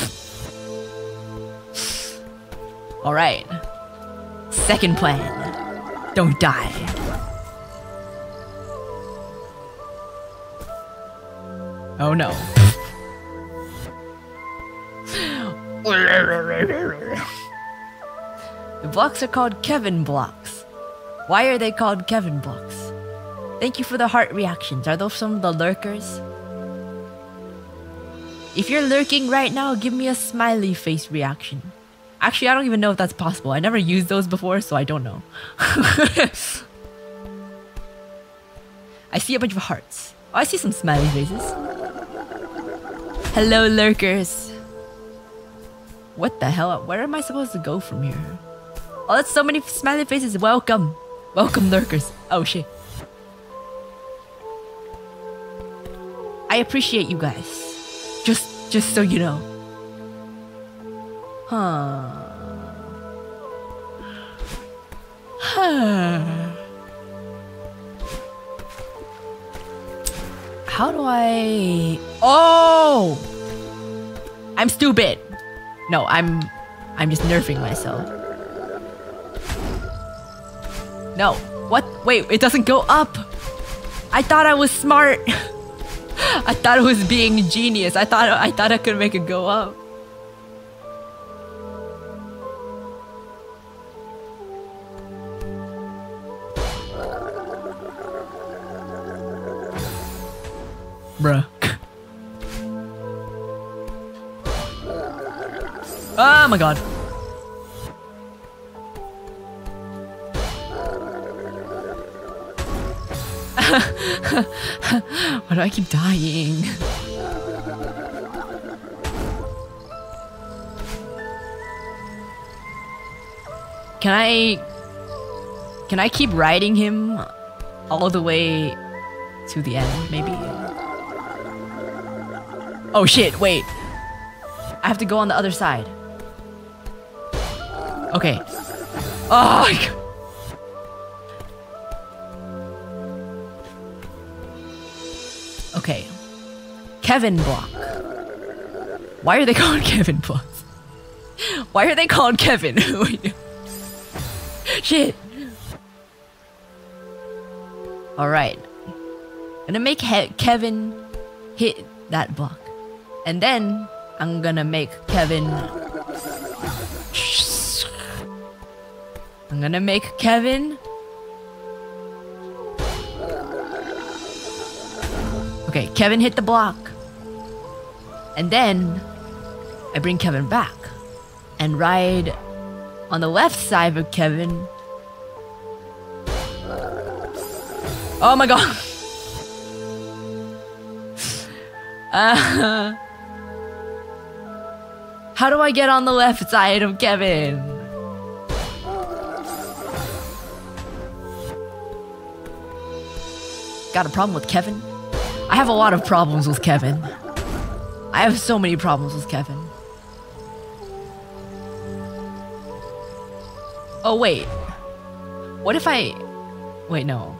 Alright. Second plan. Don't die. Oh no. The blocks are called Kevin blocks. Why are they called Kevin blocks? Thank you for the heart reactions. Are those some of the lurkers? If you're lurking right now, give me a smiley face reaction. Actually, I don't even know if that's possible. I never used those before, so I don't know. I see a bunch of hearts. Oh, I see some smiley faces. Hello, lurkers. What the hell? Where am I supposed to go from here? Oh, that's so many smiley faces. Welcome. Welcome, lurkers. Oh, shit. I appreciate you guys. Just so you know. How do I... Oh! I'm stupid. No, I'm just nerfing myself. No. What? Wait, it doesn't go up. I thought I was smart. I thought it was being genius. I thought I could make it go up. Bruh. Oh my god. Why do I keep dying? Can I keep riding him all the way to the end, maybe? Oh shit, wait. I have to go on the other side. Okay. Oh my god. Okay. Kevin block. Why are they called Kevin blocks? Why are they called Kevin? Shit. Alright. I'm gonna make Kevin hit that block. And then I'm gonna make Kevin... I'm gonna make Kevin... Okay, Kevin hit the block. And then I bring Kevin back and ride on the left side of Kevin. Oh my god. How do I get on the left side of Kevin? Got a problem with Kevin? I have a lot of problems with Kevin. I have so many problems with Kevin. Oh wait. What if I... Wait, no.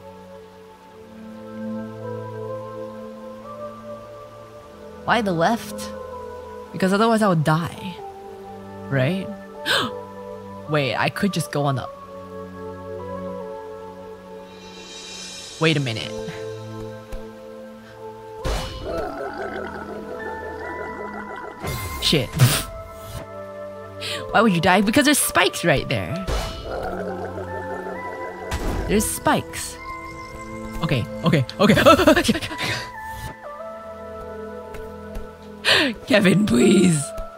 Why the left? Because otherwise I would die. Right? Wait, I could just go on the... Wait a minute. Shit. Why would you die? Because there's spikes right there. There's spikes. Okay. Kevin, please.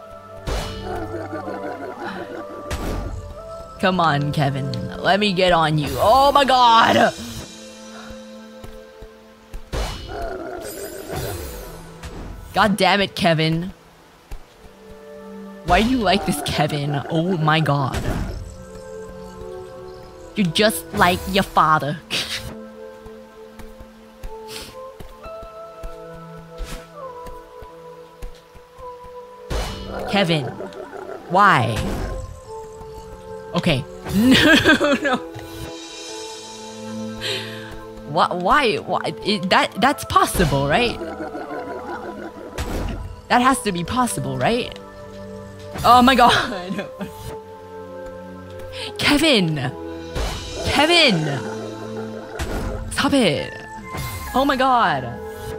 Come on, Kevin. Let me get on you. Oh my god! God damn it, Kevin. Why do you like this, Kevin? Oh my god. You're just like your father. Kevin. Why? Okay. No. Why? That's possible, right? That has to be possible, right? Oh my god. Kevin! Kevin! Stop it! Oh my god.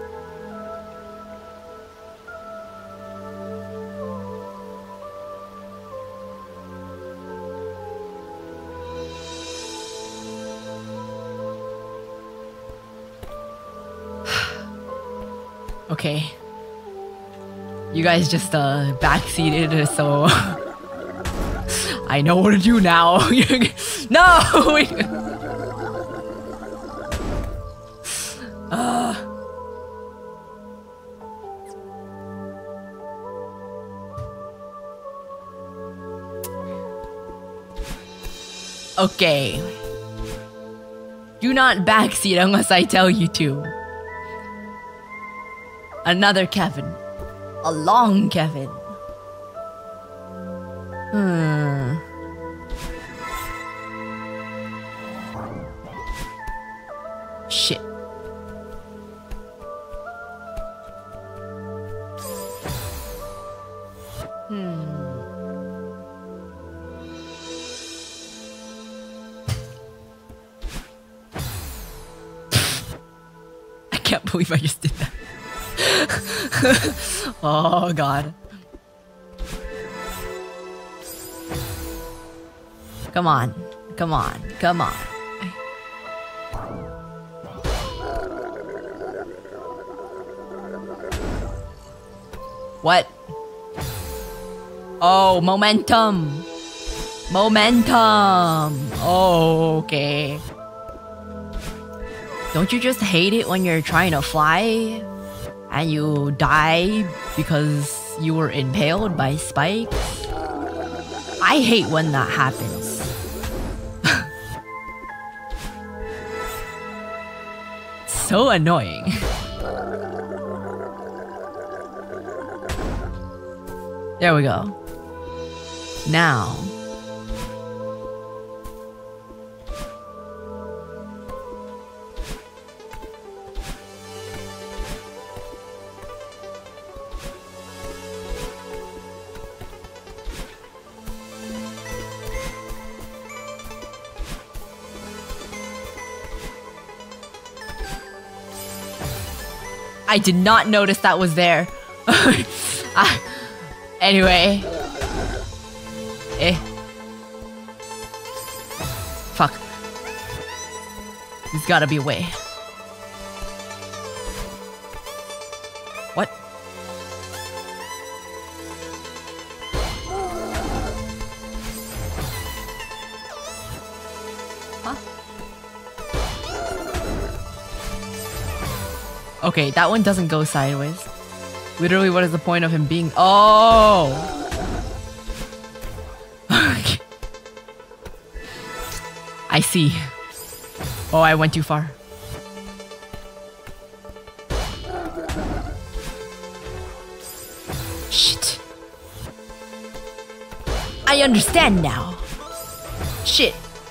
Okay. You guys just backseated, so I know what to do now. No! Okay. Do not backseat unless I tell you to. Another Kevin. A long Kevin. Shit. I can't believe I just did that. Oh god. Come on. Come on. Come on. What? Oh, momentum. Momentum. Oh, okay. Don't you just hate it when you're trying to fly and you die because you were impaled by spikes? I hate when that happens. So annoying. There we go. Now. I did not notice that was there. Anyway. Fuck. There's gotta be a way. What? Huh? Okay, that one doesn't go sideways. Literally, what is the point of him being— Oh! I see. Oh, I went too far. Shit. I understand now. Shit.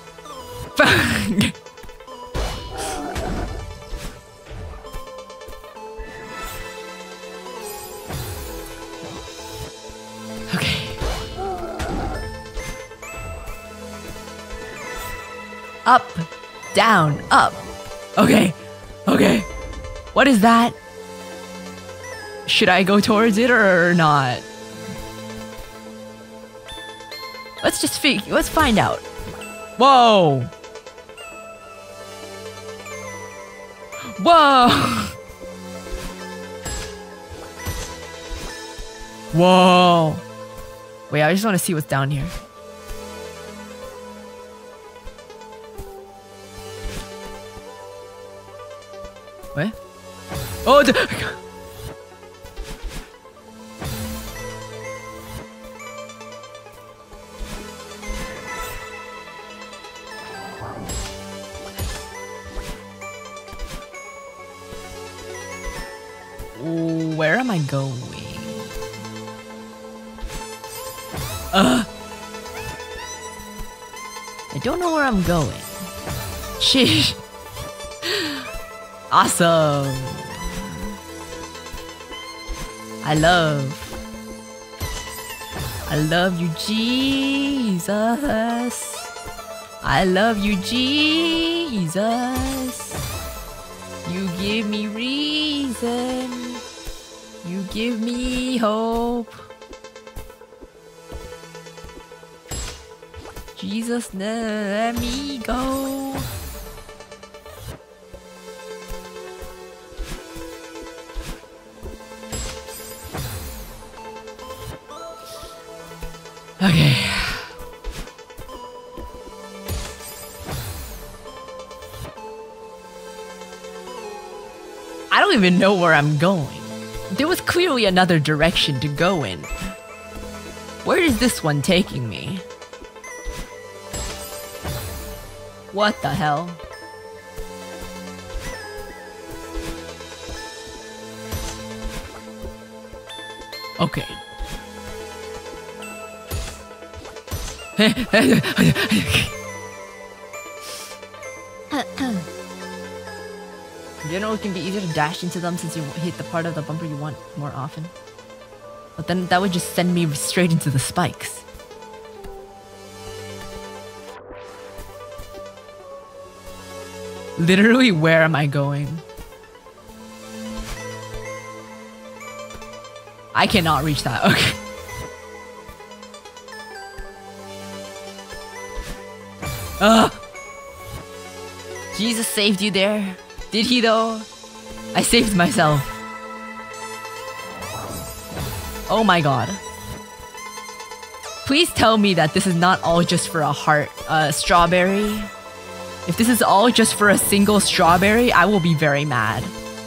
Up, down, up. Okay, okay. What is that? Should I go towards it or not? Let's find out. Whoa. Whoa. Whoa. Wait, I just want to see what's down here. What? Oh, where am I going? I don't know where I'm going. Sheesh. Awesome. I love you, Jesus. I love you, Jesus. You give me reason. You give me hope. Jesus, let me go. Okay. I don't even know where I'm going. There was clearly another direction to go in. Where is this one taking me? What the hell? Okay. You know, it can be easier to dash into them since you hit the part of the bumper you want more often. But then that would just send me straight into the spikes. Literally, where am I going? I cannot reach that. Okay. Jesus saved you there. Did he though? I saved myself. Oh my god. Please tell me that this is not all just for a heart strawberry. If this is all just for a single strawberry, I will be very mad.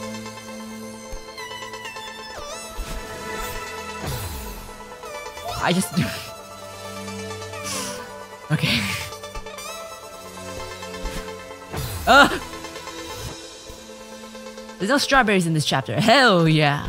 I just... Okay. There's no strawberries in this chapter. Hell yeah.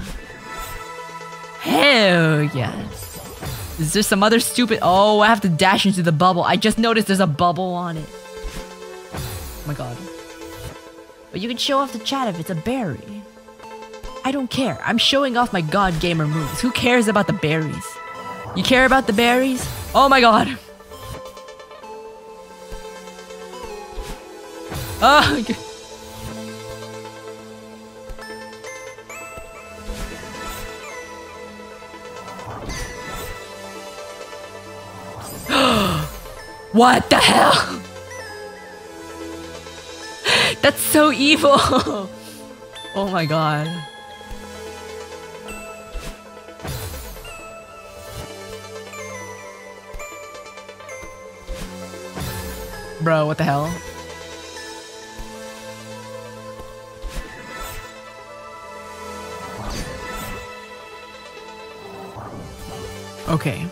Hell yeah. Is there some other stupid... Oh, I have to dash into the bubble. I just noticed there's a bubble on it. Oh my god. But you can show off the chat if it's a berry. I don't care. I'm showing off my god gamer moves. Who cares about the berries? You care about the berries? Oh my god. Oh, okay. What the hell? That's so evil. Oh my god. Bro, what the hell? Okay.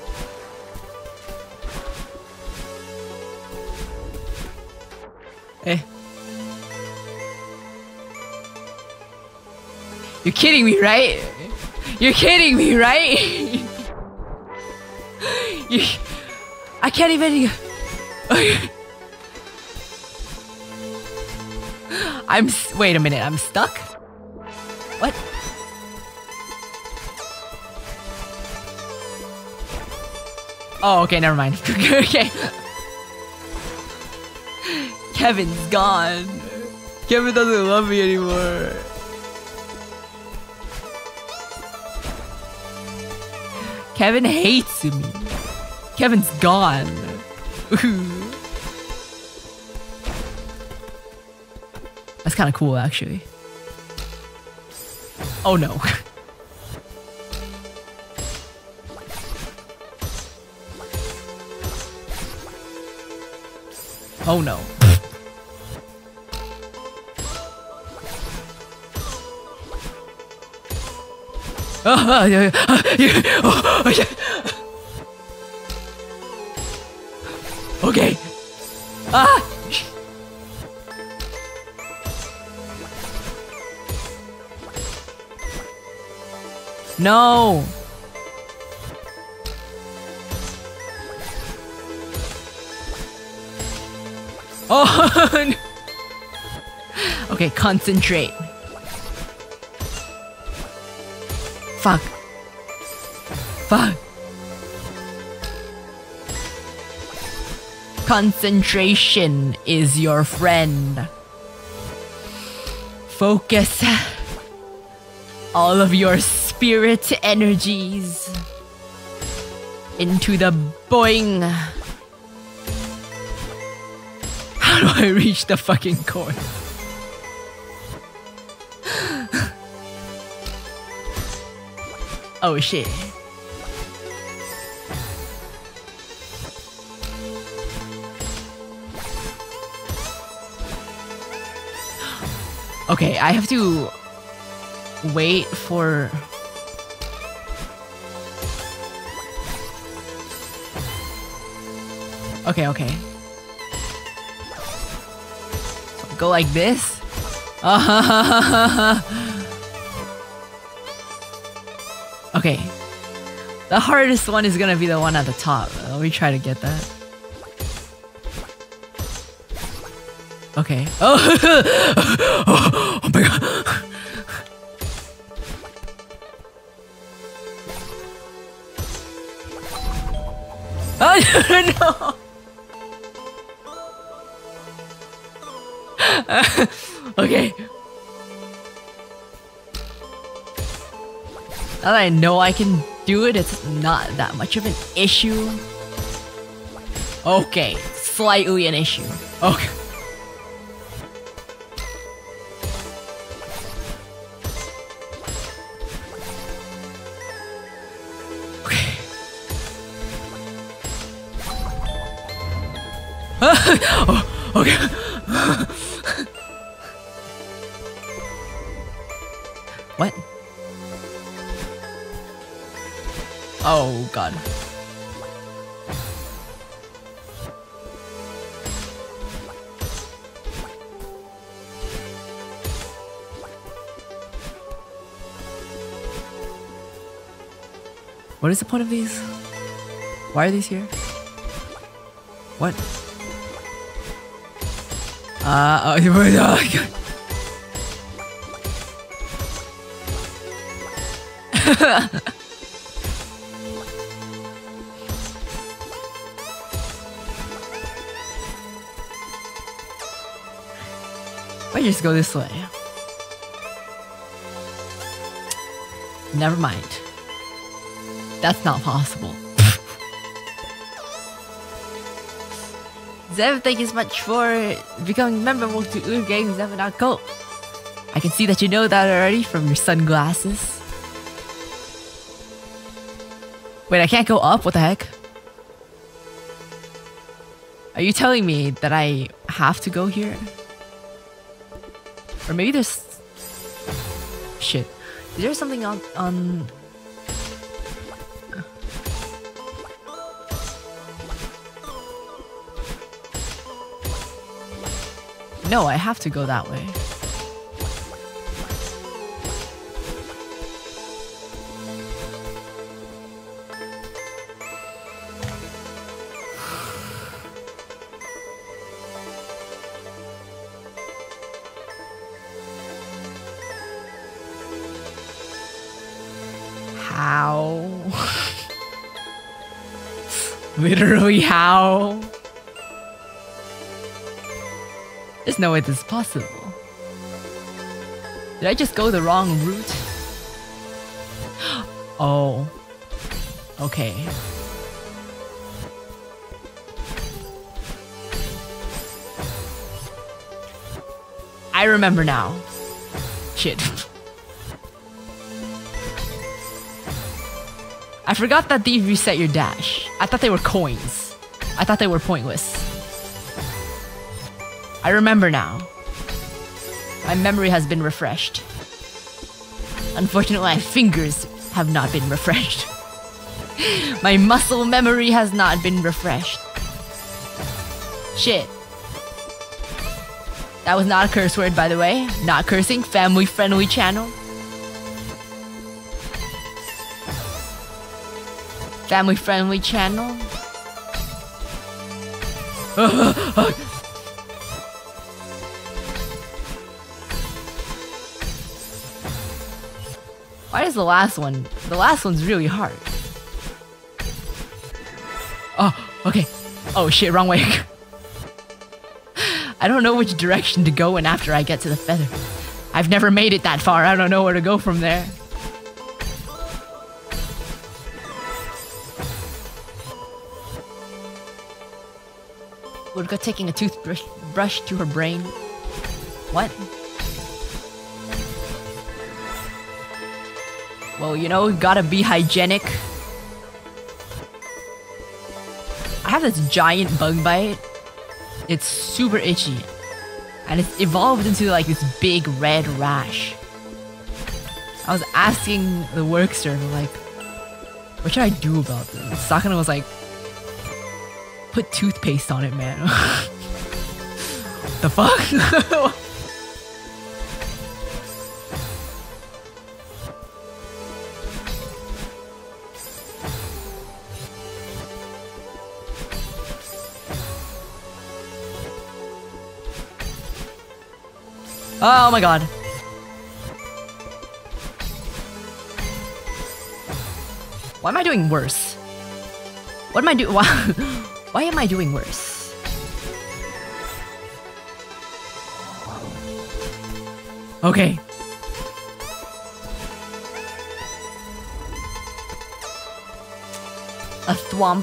Eh. You're kidding me, right? You're kidding me, right? I can't even... Wait a minute, I'm stuck? What? Oh, okay, never mind. Okay. Kevin's gone. Kevin doesn't love me anymore. Kevin hates me. Kevin's gone. That's kind of cool, actually. Oh no. Oh no. Okay. Ah! No! Oh! Okay, concentrate. Fuck. Fuck. Concentration is your friend. Focus all of your spirit energies into the boing. How do I reach the fucking core? Oh shit. Okay, I have to wait for... Okay. So go like this? Okay. The hardest one is gonna be the one at the top. Let me try to get that. Okay. Oh, oh my god. Oh no. Okay. Now that I know I can do it, it's not that much of an issue. Okay, slightly an issue. Okay. Oh, okay. What? Oh god. What is the point of these? Why are these here? What? Oh god. Why just go this way? Never mind. That's not possible. Zev, thank you so much for becoming memorable to urgames7.co. I can see that you know that already from your sunglasses. Wait, I can't go up? What the heck? Are you telling me that I have to go here? Or maybe there's... Shit. Is there something on... No, I have to go that way. How? Literally how? There's no way this is possible. Did I just go the wrong route? Oh. Okay. I remember now. Shit. I forgot that these reset your dash. I thought they were coins. I thought they were pointless. I remember now. My memory has been refreshed. Unfortunately, my fingers have not been refreshed. My muscle memory has not been refreshed. Shit. That was not a curse word, by the way. Not cursing. Family-friendly channel. Family-friendly channel. Why is the last one? The last one's really hard. Oh, okay. Oh shit, wrong way. I don't know which direction to go in after I get to the feather. I've never made it that far. I don't know where to go from there. Urka taking a toothbrush to her brain. What? Well, you know, gotta be hygienic. I have this giant bug bite. It's super itchy. And it's evolved into like this big red rash. I was asking the work server, like, what should I do about this? And Sakana was like, put toothpaste on it, man. The fuck? Oh my god. Why am I doing worse? What am I doing? Why am I doing worse? Okay. A thwomp.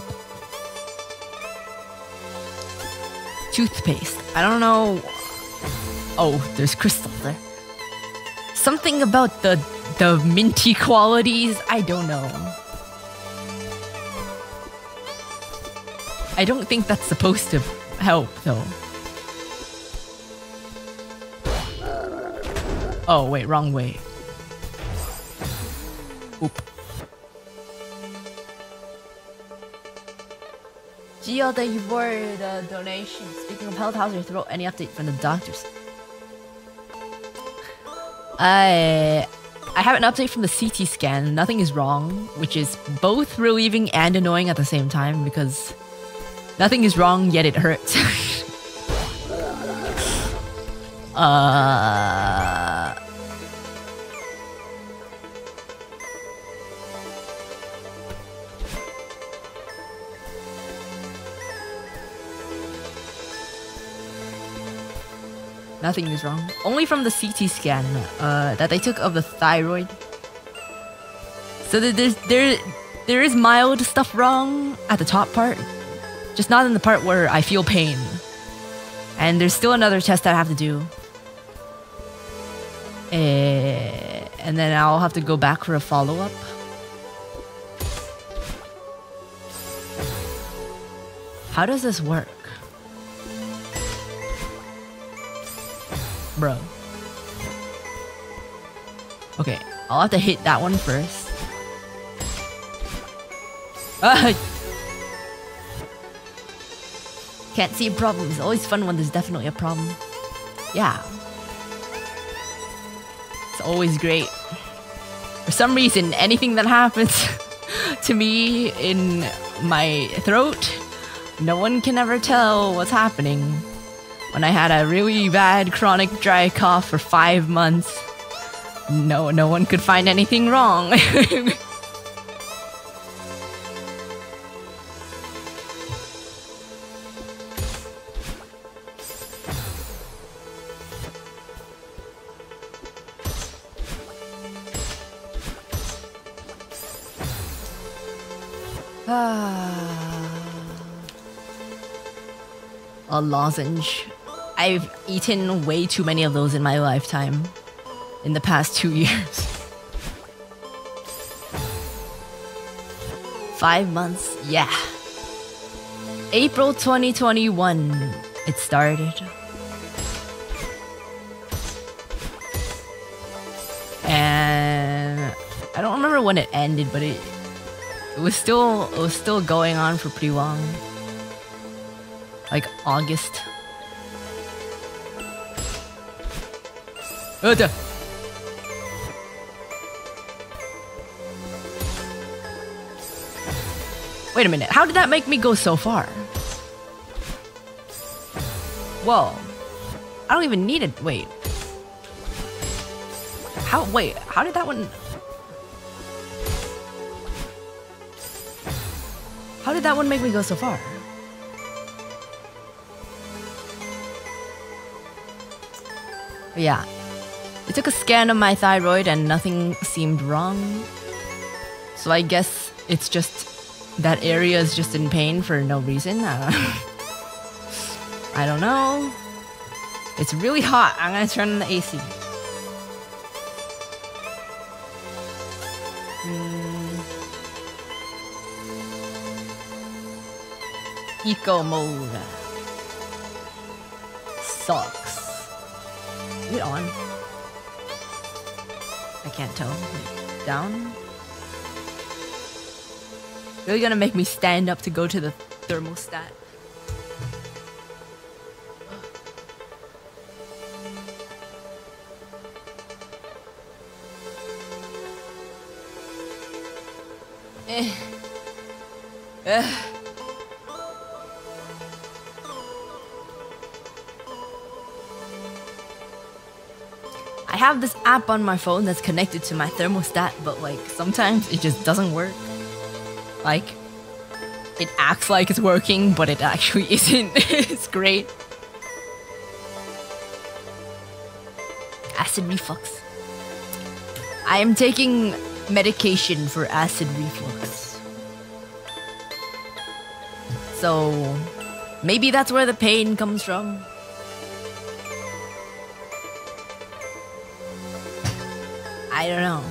Toothpaste. I don't know. Oh, there's crystal there. Something about the minty qualities, I don't know. I don't think that's supposed to help, though. Oh, wait, wrong way. Oop. Gio, thank you for the donation. Speaking of health, how's your throat? Any update from the doctors? I have an update from the CT scan. Nothing is wrong, which is both relieving and annoying at the same time because nothing is wrong, yet it hurts. Nothing is wrong. Only from the CT scan that they took of the thyroid. So there is mild stuff wrong at the top part, just not in the part where I feel pain. And there's still another test that I have to do. And then I'll have to go back for a follow-up. How does this work? Bro. Okay, I'll have to hit that one first. Can't see a problem. It's always fun when there's definitely a problem. Yeah. It's always great. For some reason, anything that happens to me in my throat, no one can ever tell what's happening. When I had a really bad chronic dry cough for 5 months, no one could find anything wrong. A lozenge. I've eaten way too many of those in my lifetime. In the past 2 years. 5 months, yeah. April 2021, it started. when it ended, but it was still going on for pretty long. Like August. Wait a minute, how did that make me go so far? Whoa. I don't even need it. Wait. How did that one... How did that one make me go so far? Yeah. They took a scan of my thyroid and nothing seemed wrong. So I guess it's just... that area is just in pain for no reason. I don't know. It's really hot. I'm gonna turn on the AC. Eco mode. Sucks. Is it on? I can't tell. Wait, down? Really gonna make me stand up to go to the thermostat. I have this app on my phone that's connected to my thermostat, but like sometimes it just doesn't work. Like, it acts like it's working, but it actually isn't. It's great. Acid reflux. I am taking medication for acid reflux. So, maybe that's where the pain comes from. I don't know.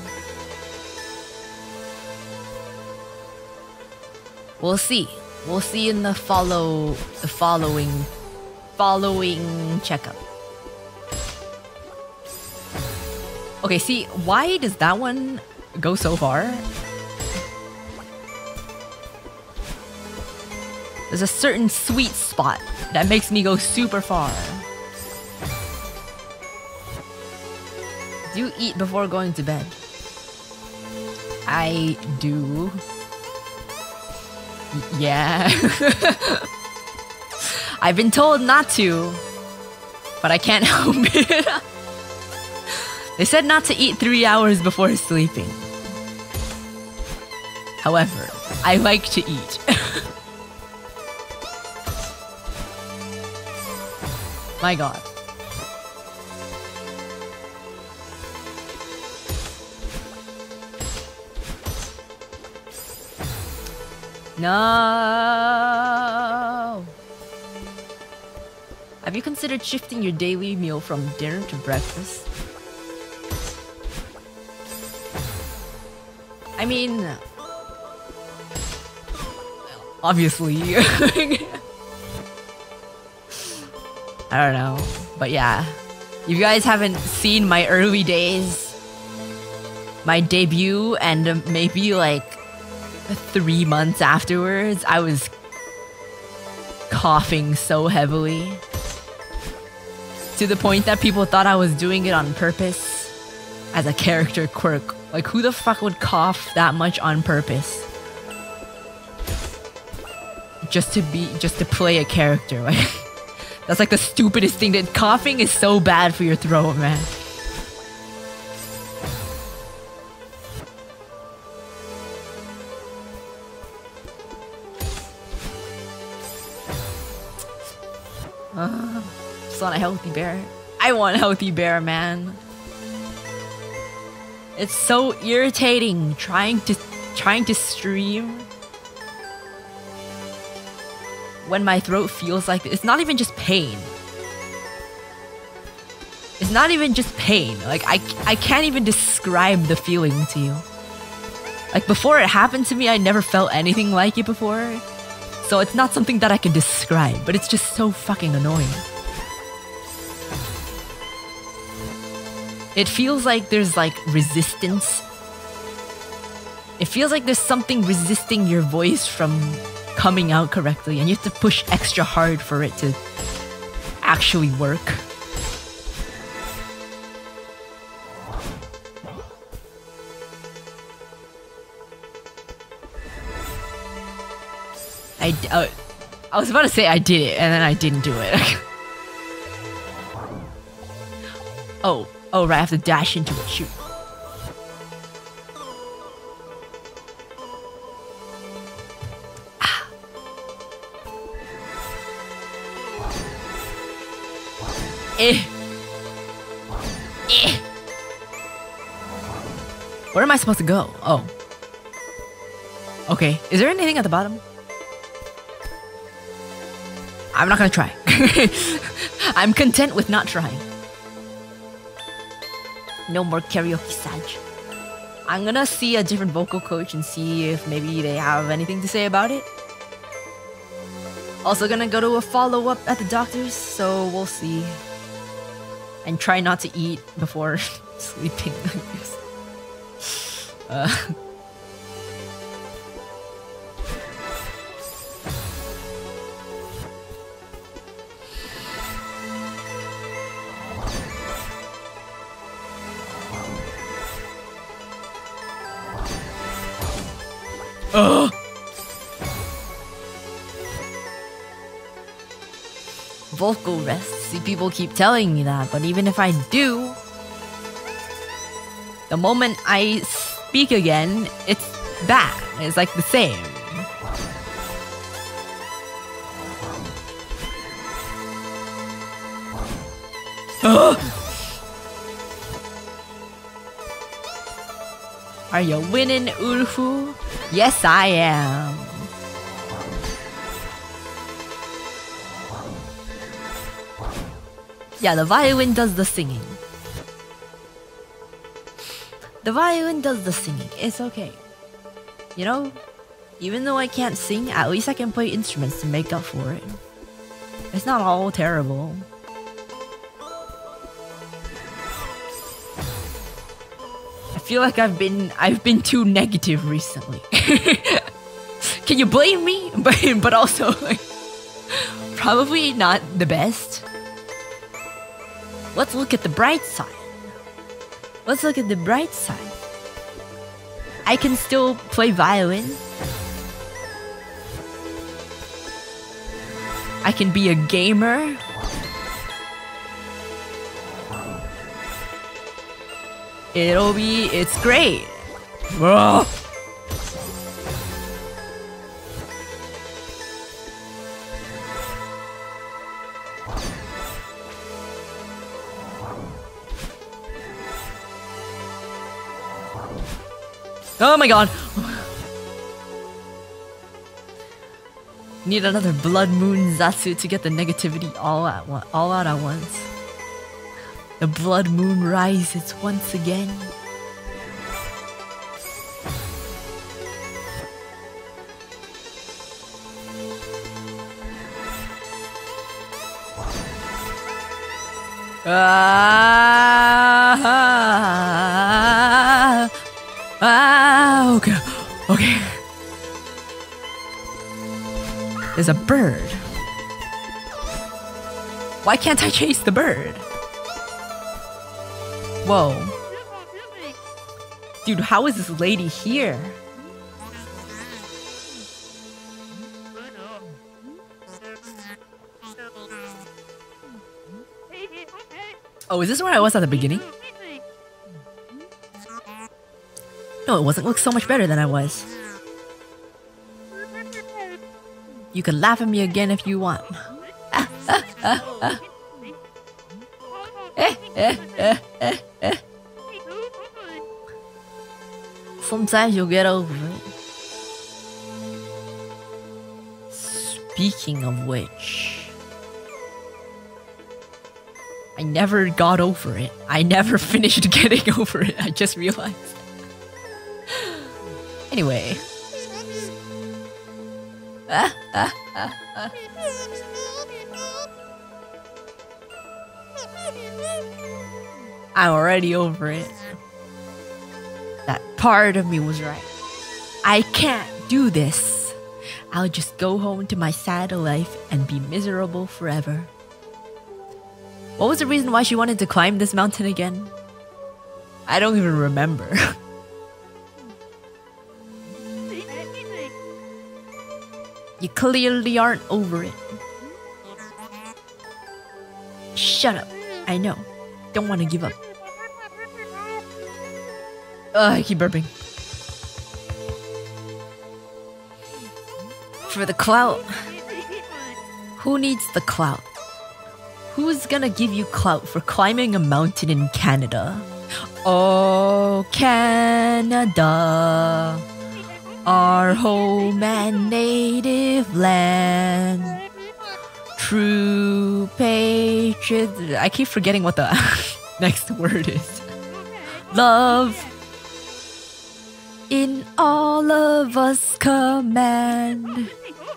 We'll see. We'll see in the following checkup. Okay, see, why does that one go so far? There's a certain sweet spot that makes me go super far. Do you eat before going to bed? I do. Yeah. I've been told not to, but I can't help it. They said not to eat 3 hours before sleeping. However, I like to eat. My god. No. Have you considered shifting your daily meal from dinner to breakfast? I mean, obviously. I don't know, but yeah. If you guys haven't seen my early days, my debut, and maybe like 3 months afterwards, I was coughing so heavily to the point that people thought I was doing it on purpose as a character quirk. Like, who the fuck would cough that much on purpose? Just to play a character. Like, that's like the stupidest thing. That coughing is so bad for your throat, man. Just want a healthy bear. I want a healthy bear, man. It's so irritating trying to stream when my throat feels like it's not even just pain. It's not even just pain. Like, I can't even describe the feeling to you. Like, before it happened to me, I never felt anything like it before. So it's not something that I can describe, but it's just so fucking annoying. It feels like there's like resistance It feels like there's something resisting your voice from coming out correctly, and you have to push extra hard for it to actually work. I was about to say I did it, and then I didn't do it. Oh, right, I have to dash into it, shoot. Where am I supposed to go? Oh. Okay, is there anything at the bottom? I'm not gonna try. I'm content with not trying. No more karaoke Saj. I'm gonna see a different vocal coach and see if maybe they have anything to say about it. Also gonna go to a follow-up at the doctor's, so we'll see. And try not to eat before sleeping, I guess. Vocal rest. See, people keep telling me that, but even if I do, the moment I speak again, it's bad. It's like the same. Are you winning, Urfu? Yes, I am. Yeah, the violin does the singing. The violin does the singing. It's okay. You know, even though I can't sing, at least I can play instruments to make up for it. It's not all terrible. I feel like I've been too negative recently. Can you blame me? But also, like, probably not the best. Let's look at the bright side. Let's look at the bright side. I can still play violin. I can be a gamer. It's great. Ugh. Oh my god! Need another Blood Moon Zatsu to get the negativity all out at once. The Blood Moon rises once again. Okay. There's a bird. Why can't I chase the bird? Whoa. Dude, how is this lady here? Oh, is this where I was at the beginning? No, it wasn't. It looks so much better than I was. You can laugh at me again if you want. Sometimes you'll get over it. Speaking of which, I never got over it. I never finished getting over it. I just realized. Anyway. I'm already over it. That part of me was right. I can't do this. I'll just go home to my sad life and be miserable forever. What was the reason why she wanted to climb this mountain again? I don't even remember. You clearly aren't over it. Shut up. I know. Don't want to give up. I keep burping. For the clout. Who needs the clout? Who's gonna give you clout for climbing a mountain in Canada? Oh, Canada, our home and native land. True patriot. I keep forgetting what the next word is. Love in all of us command.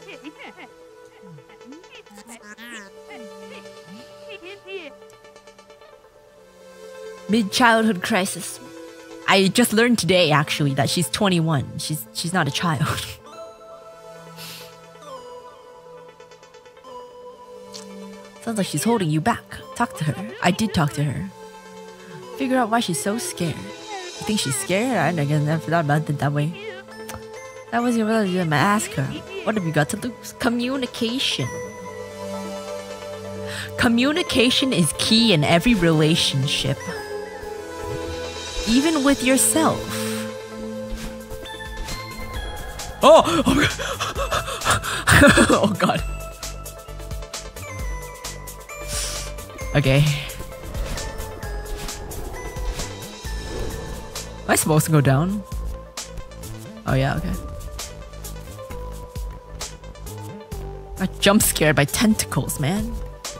Mid-childhood crisis. I just learned today, actually, that she's 21. She's not a child. Sounds like she's holding you back. Talk to her. I did talk to her. Figure out why she's so scared. You think she's scared? I never thought about it that way. That was your relative. I'm gonna ask her. What have you got to lose? Communication. Communication is key in every relationship. Even with yourself. Oh! Oh god. Okay. Am I supposed to go down? Oh yeah, okay. I got jump scared by tentacles, man.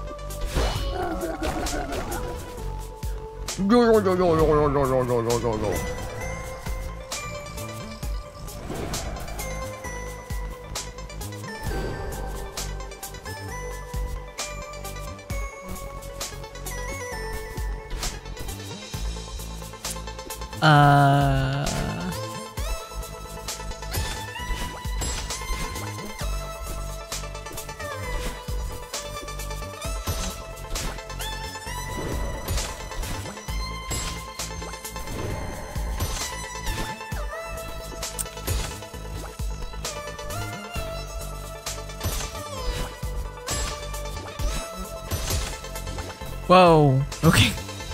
Whoa, okay.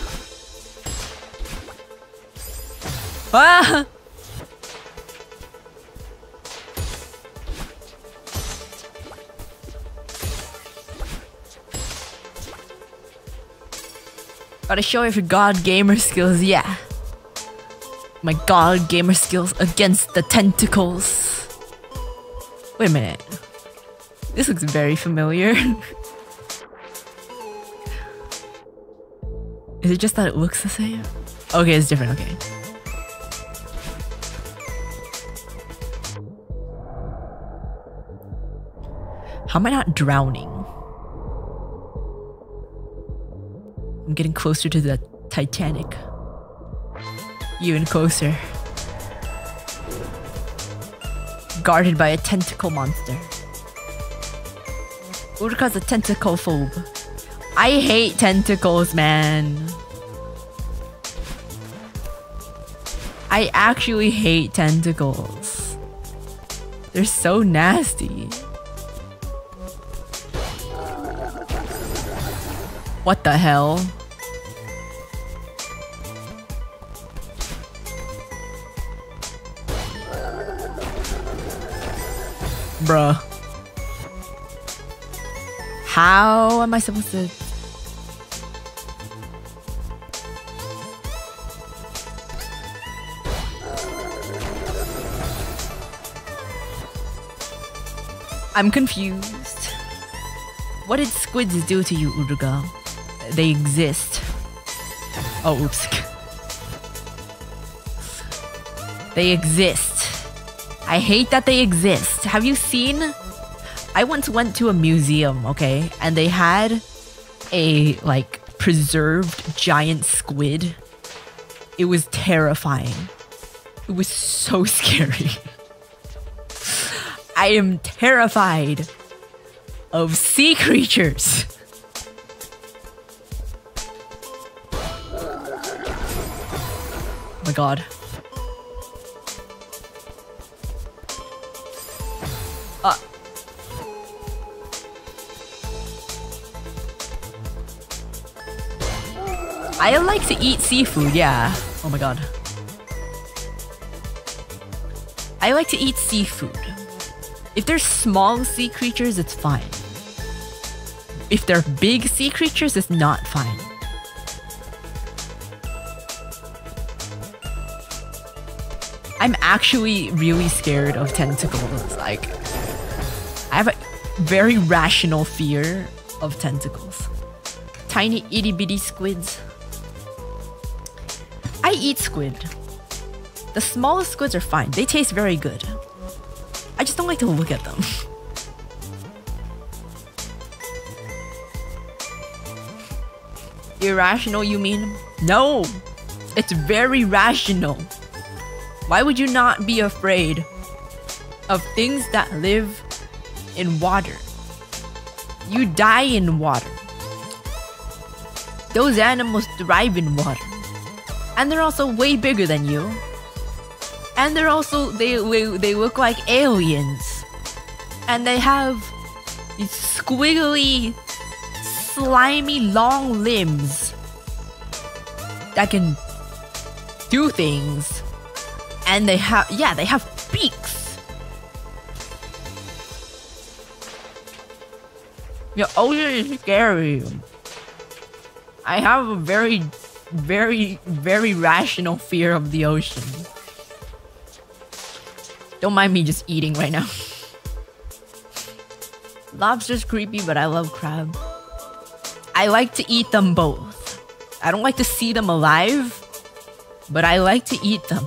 Ah! Gotta show off your god gamer skills, yeah. My god gamer skills against the tentacles. Wait a minute. This looks very familiar. Is it just that it looks the same? Okay, it's different, okay. How am I not drowning? I'm getting closer to the Titanic. Even closer. Guarded by a tentacle monster. Uruka's a tentacle phobe. I hate tentacles, man. I actually hate tentacles. They're so nasty. What the hell? Bruh. How am I supposed to... I'm confused. What did squids do to you, Uruga? They exist. Oh, oops. They exist. I hate that they exist. Have you seen? I once went to a museum, okay? And they had a, like, preserved giant squid. It was terrifying. It was so scary. I am terrified of sea creatures. Oh my god. I like to eat seafood, yeah. Oh my god. I like to eat seafood. If they're small sea creatures, it's fine. If they're big sea creatures, it's not fine. I'm actually really scared of tentacles. Like, I have a very rational fear of tentacles. Tiny itty bitty squids. I eat squid. The smallest squids are fine. They taste very good. I just don't like to look at them. Irrational, you mean? No! It's very rational. Why would you not be afraid of things that live in water? You die in water. Those animals thrive in water. And they're also way bigger than you. And they're also, they look like aliens. And they have these squiggly, slimy, long limbs that can do things. And they have, yeah, they have beaks. Your ocean is scary. I have a very, very, very rational fear of the ocean. Don't mind me just eating right now. Lobster's creepy, but I love crab. I like to eat them both. I don't like to see them alive, but I like to eat them.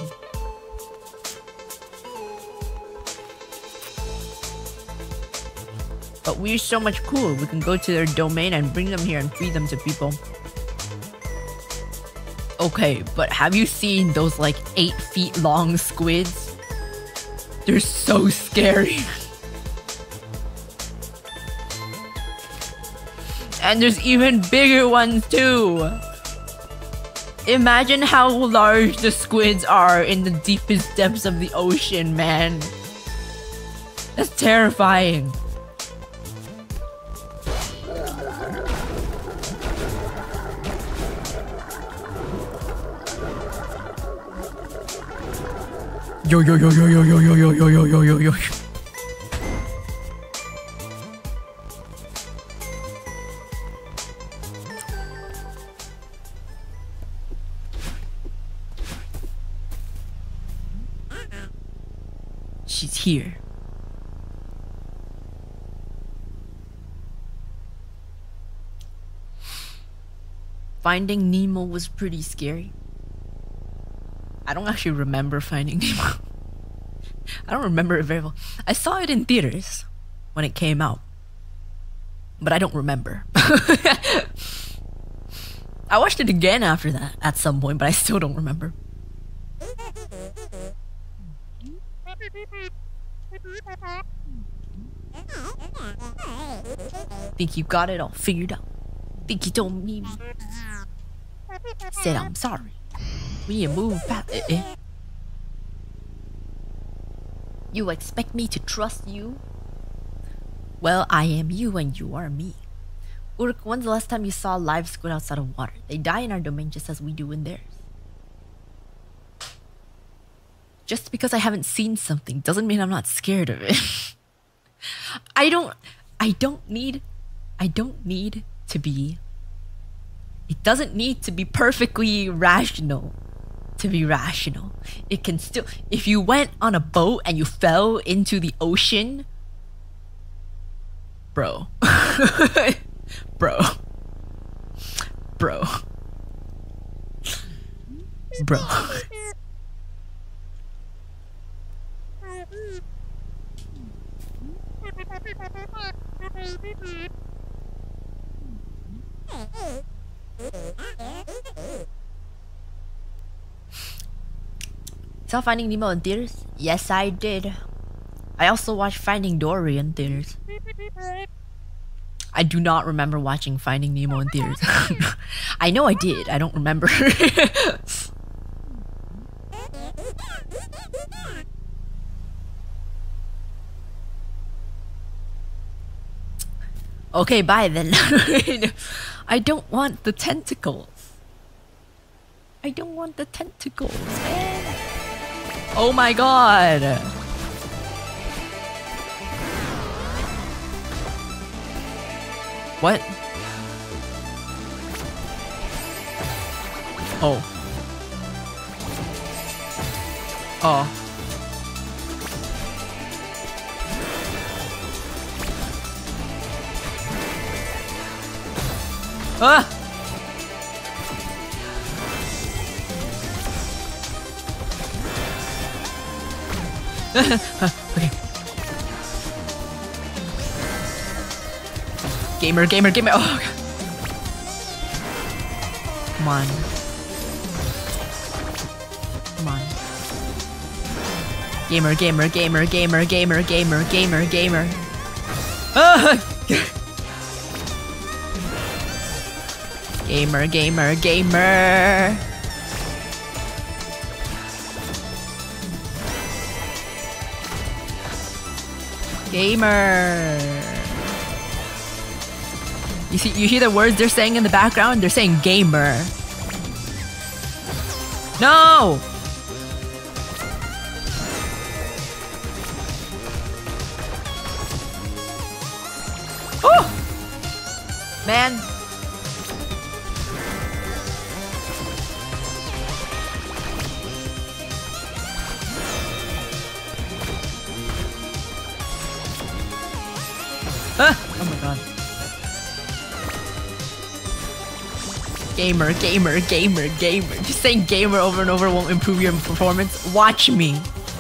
But we're so much cooler. We can go to their domain and bring them here and feed them to people. Okay, but have you seen those like 8 feet long squids? They're so scary. And there's even bigger ones too. Imagine how large the squids are in the deepest depths of the ocean, man. That's terrifying. Yo yo yo yo yo yo yo yo yo yo yo yo yo. She's here. Finding Nemo was pretty scary. I don't actually remember Finding Nemo. I don't remember it very well. I saw it in theaters when it came out, but I don't remember. I watched it again after that at some point, but I still don't remember. Think you got it all figured out. Think you don't need me. Said I'm sorry. We need to move past it. You expect me to trust you? Well, I am you and you are me. Urk, when's the last time you saw a live squid outside of water? They die in our domain just as we do in theirs. Just because I haven't seen something doesn't mean I'm not scared of it. I don't need to be. It doesn't need to be perfectly rational to be rational. It can still, if you went on a boat and you fell into the ocean, bro. Bro. Saw Finding Nemo in theaters? Yes, I did. I also watched Finding Dory in theaters. I do not remember watching Finding Nemo in theaters. I know I did. I don't remember. Okay, bye then. I don't want the tentacles. I don't want the tentacles, man. Oh my god. What? Oh. Oh. Ah! Okay. Gamer. Oh, God. Come on. Gamer. Ah! Gamer. You hear the words they're saying in the background? They're saying gamer. No! Oh! Man. Ah! Oh my god. Gamer. Just saying gamer over and over won't improve your performance. Watch me.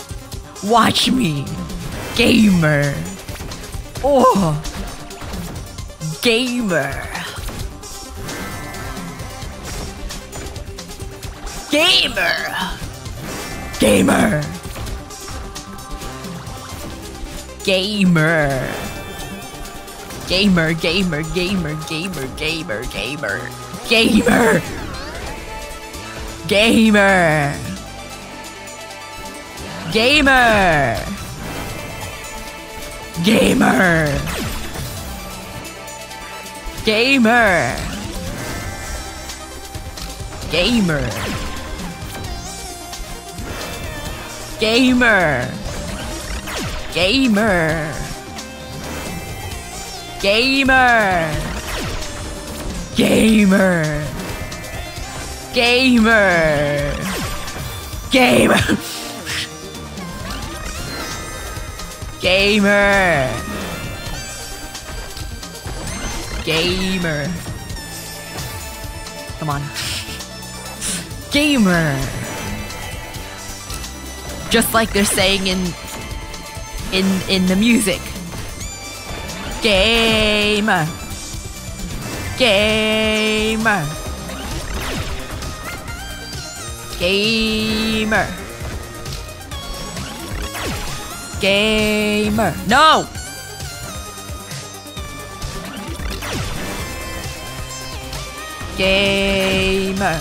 Gamer. Oh. Gamer. Come on. Gamer. Just like they're saying in the music. Gamer. No! Gamer.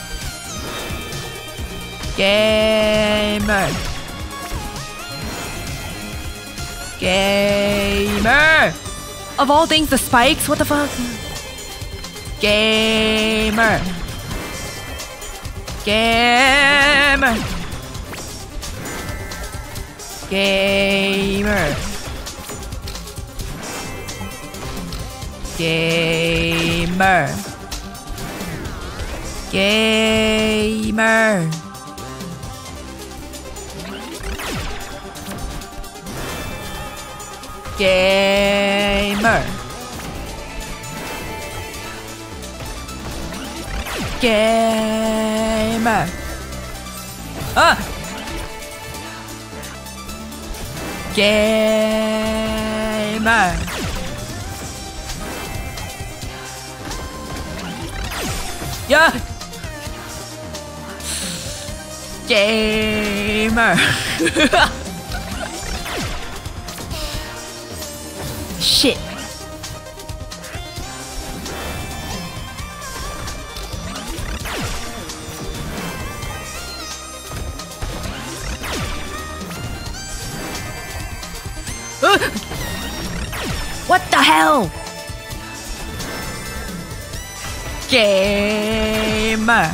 Of all things, the spikes? What the fuck? Gamer. Ah! Gamer. Yeah. Gamer. Shit. What the hell? Gamer.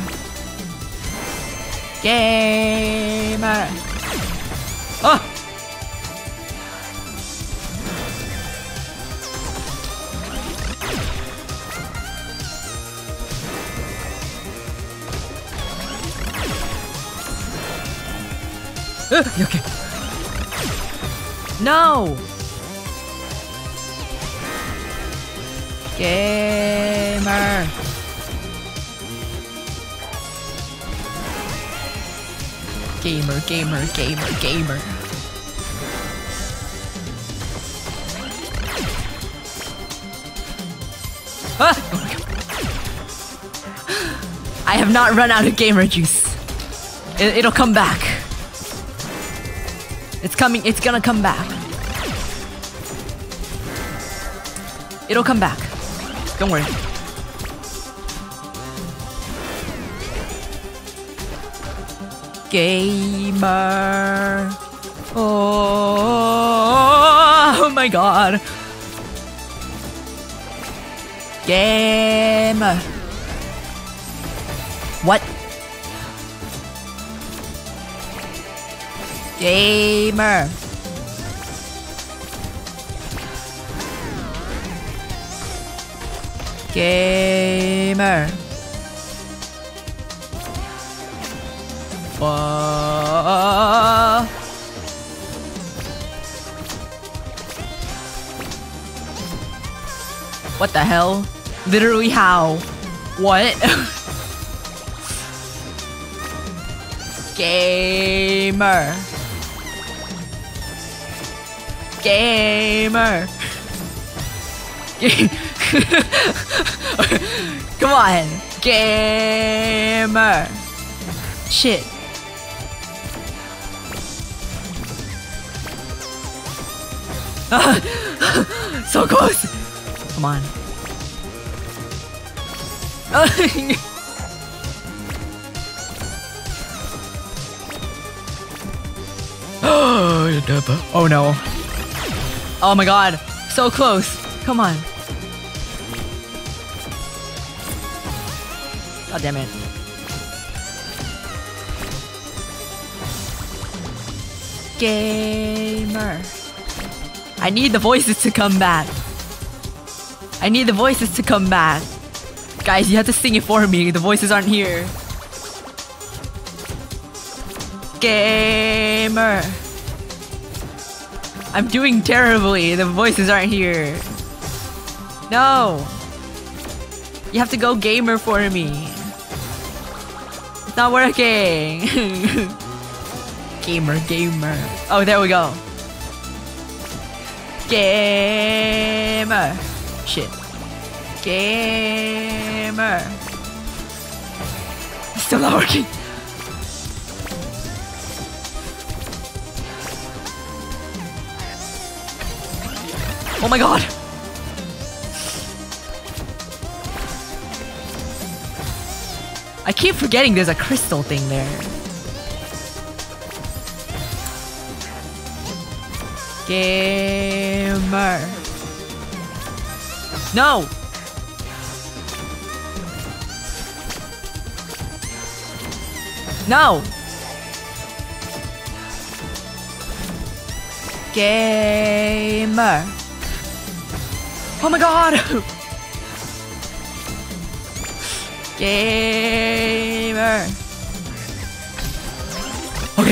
Gamer. Oh. Okay. No. Gamer. Gamer, gamer, gamer, gamer. Ah! Oh my God. I have not run out of gamer juice. It'll come back. It's coming. It's gonna come back. It'll come back. Don't worry. Gamer. Oh my God. Gamer. What? Gamer. Gamer. What the hell? Literally how? What? Gamer. Gamer. Come on. Gamer. Shit. So close. Come on. Oh no. Oh my God. So close. Come on. God damn it. Gamer. I need the voices to come back. I need the voices to come back. Guys, you have to sing it for me. The voices aren't here. Gamer. I'm doing terribly. The voices aren't here. No. You have to go gamer for me. It's not working. Gamer, gamer. Oh, there we go. Gamer. Shit. Gamer. It's still not working. Oh my God. I keep forgetting there's a crystal thing there. Gamer. No. No. Gamer. Oh my God. Gamer. Okay.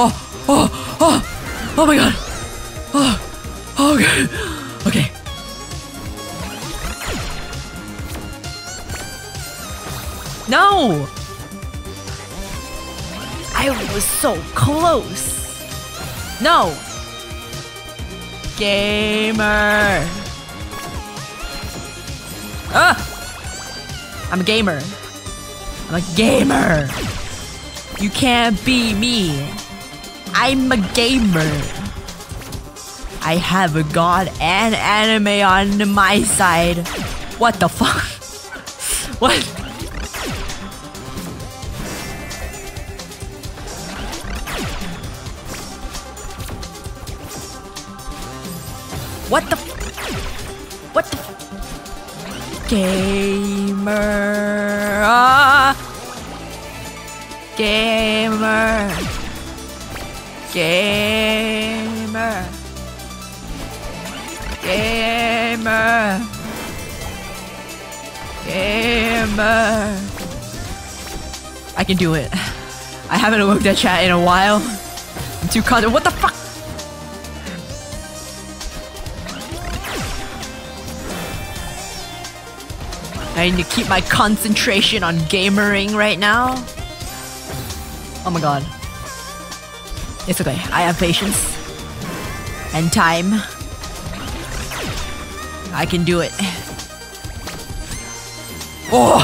Oh my God. Okay. Okay. No. I was so close. No. Gamer. I'm a gamer. I'm a gamer. You can't be me. I'm a gamer. I have a god and anime on my side. What the fuck? What? What the? What the? Gamer. Gamer. Gamer. Gamer. Gamer. I can do it. I haven't looked at chat in a while. I'm too confident. What the fuck? I need to keep my concentration on gamering right now. Oh my god. It's okay. I have patience. And time. I can do it. Oh!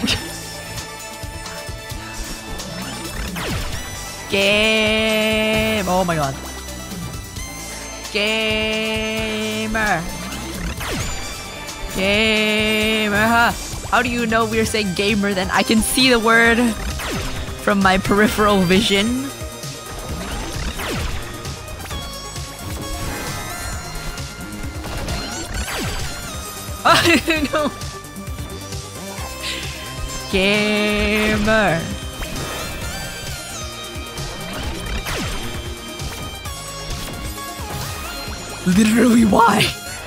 Game. Oh my god. Gamer. Gamer. How do you know we're saying gamer then? I can see the word from my peripheral vision. Oh no. Gamer. Literally, why?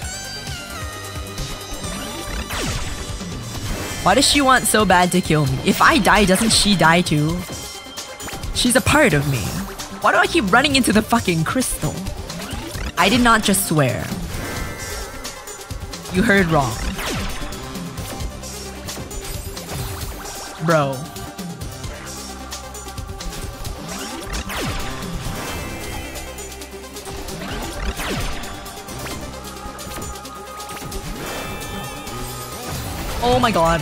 Why does she want so bad to kill me? If I die, doesn't she die too? She's a part of me. Why do I keep running into the fucking crystal? I did not just swear. You heard wrong. Bro. Oh my god.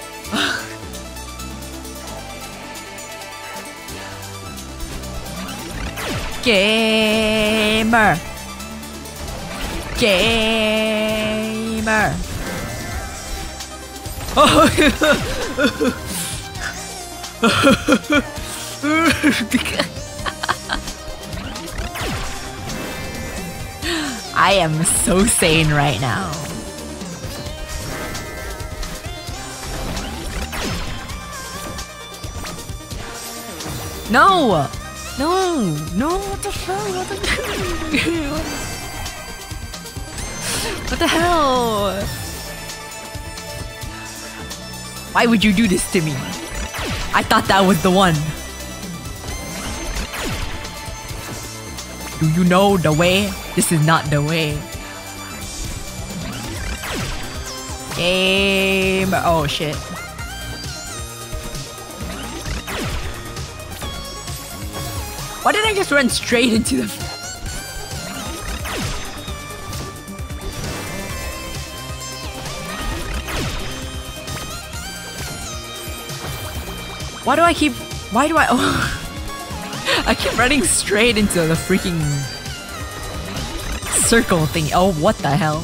Gamer. Gamer. Oh. I am so sane right now. No! No! No! What the fuck? What the What the hell? Why would you do this to me? I thought that was the one. Do you know the way? This is not the way. Game. Oh shit. Why did I just run straight into the... Why do I keep... Why do I... Oh. I keep running straight into the freaking... circle thing. Oh, what the hell?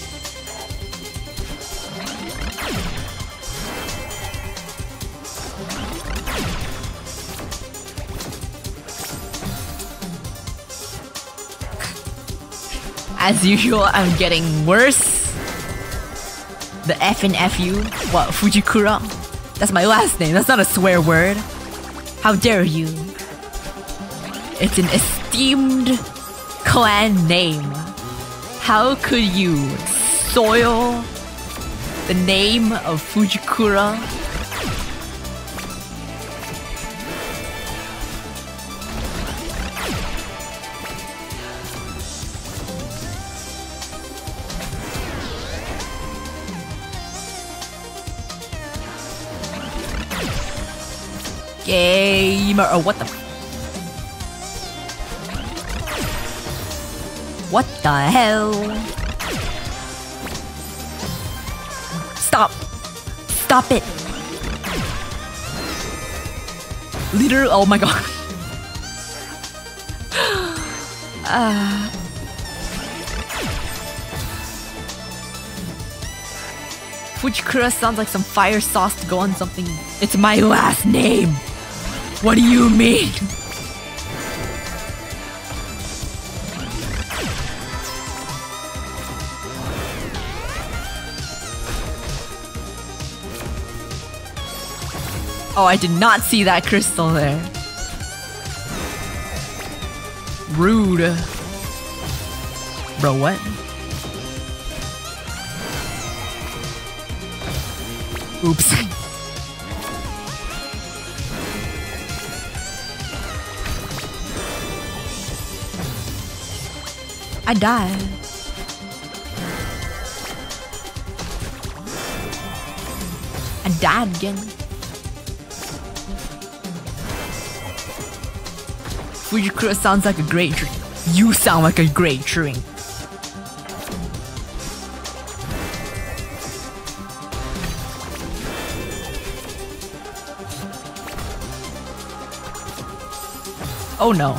As usual, I'm getting worse. The F and FU. What? Fujikura? That's my last name. That's not a swear word. How dare you? It's an esteemed clan name. How could you soil the name of Fujikura? Gamer. Oh, what the? What the hell? Stop! Stop it! Literally. Oh my god. Fujikura sounds like some fire sauce to go on something. It's my last name. What do you mean? Oh, I did not see that crystal there. Rude. Bro, what? Oops. I died. I died again. Fujikura sounds like a great drink. You sound like a great drink. Oh no.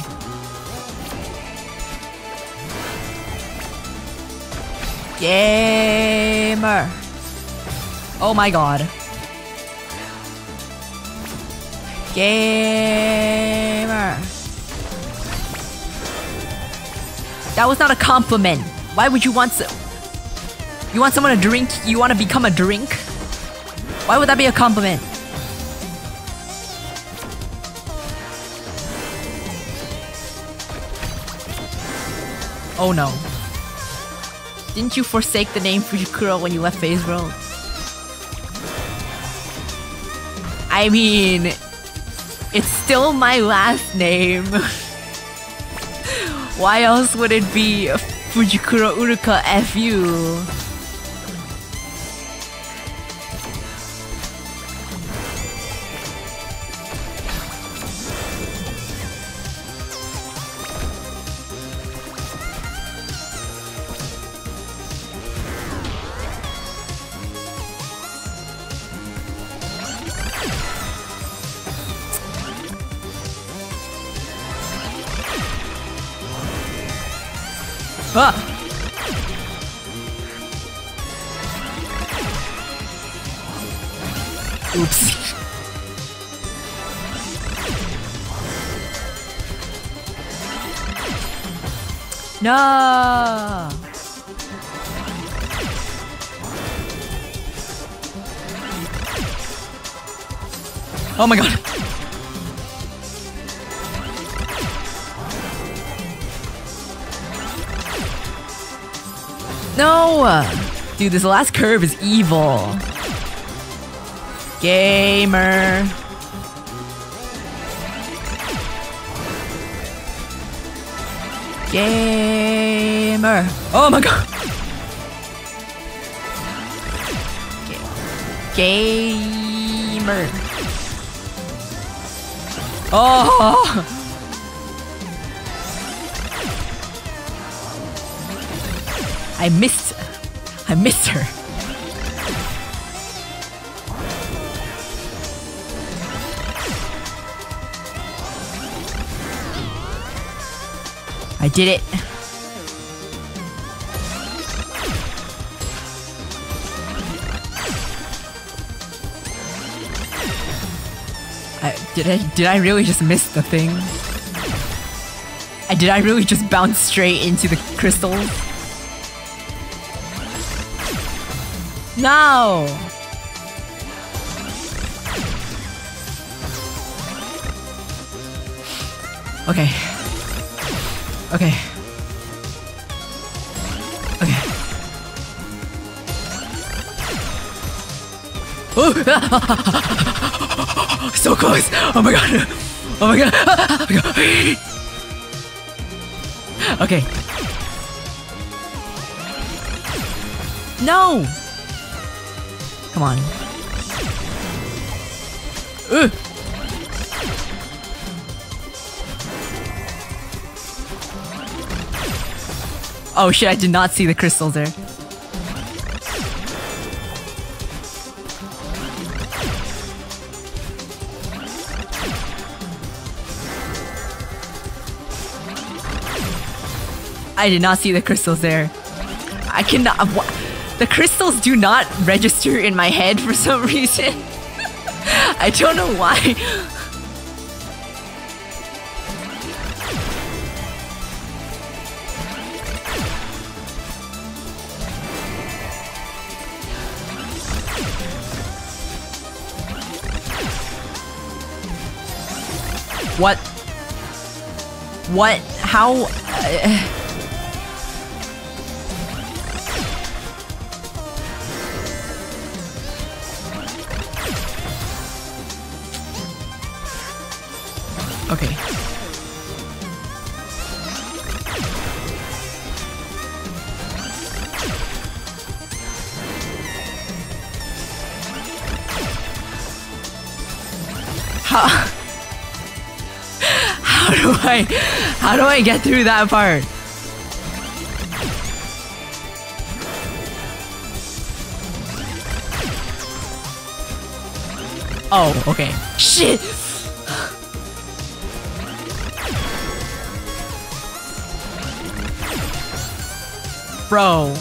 Gamer. Oh my god. Gamer. That was not a compliment. Why would you want you want someone to drink? You want to become a drink? Why would that be a compliment? Oh no. Didn't you forsake the name Fujikura when you left FaZe World? I mean, it's still my last name. Why else would it be Fujikura Uruka FU? Ah! Oops. No! Oh my god! No! Dude, this last curve is evil. Gamer. Gamer. Oh my god! Gamer. Oh! I missed her. I did it. Did I really just miss the thing? Did I really just bounce straight into the crystals? No! Okay. Okay. Okay. Oh! So close! Oh my god! Oh my god! Okay. No! Come on. Oh shit, I did not see the crystals there. I did not see the crystals there. I cannot. The crystals do not register in my head for some reason. I don't know why. What? What? How? Okay. How do I get through that part? Oh, okay. Shit! Bro.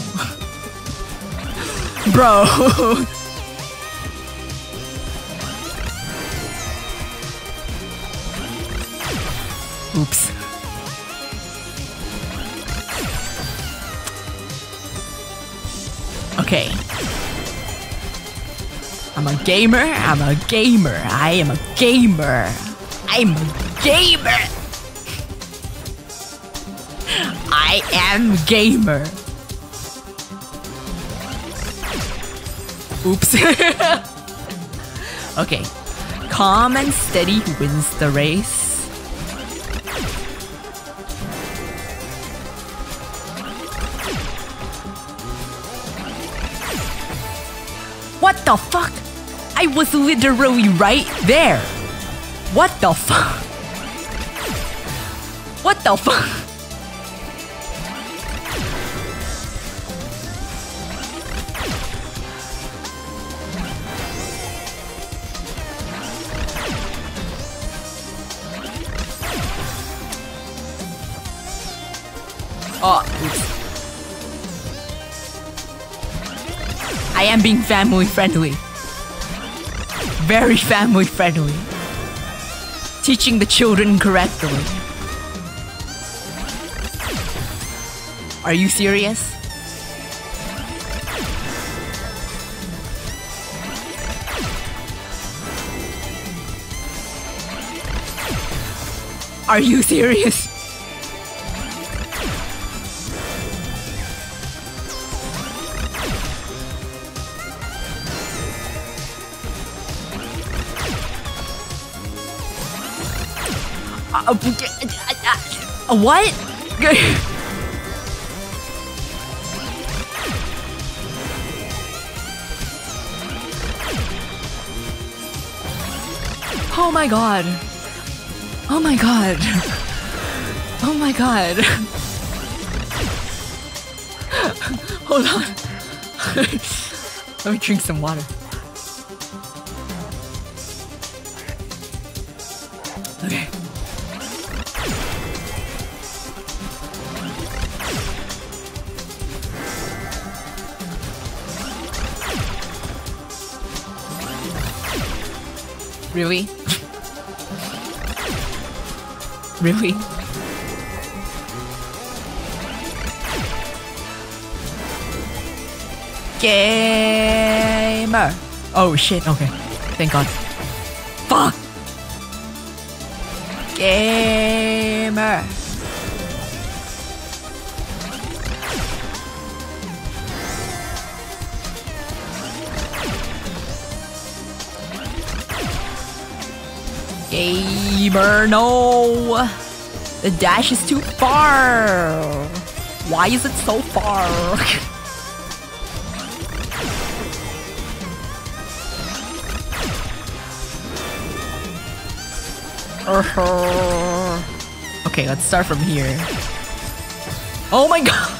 Bro. Oops. Okay. I'm a gamer. I'm a gamer. I am a gamer. I'm a gamer. I am gamer. Oops. Okay. Calm and steady wins the race. What the fuck? I was literally right there. What the fuck? What the fuck? Oh, oops. I am being family friendly. Very family friendly. Teaching the children correctly. Are you serious? Are you serious? What? Oh my god. Oh my god. Oh my god. Hold on. Let me drink some water. Okay. Really? Really? Gamer! Oh shit, okay. Thank god. Fuck! Gamer! Gamer, no! The dash is too far! Why is it so far? Okay, let's start from here. Oh my god!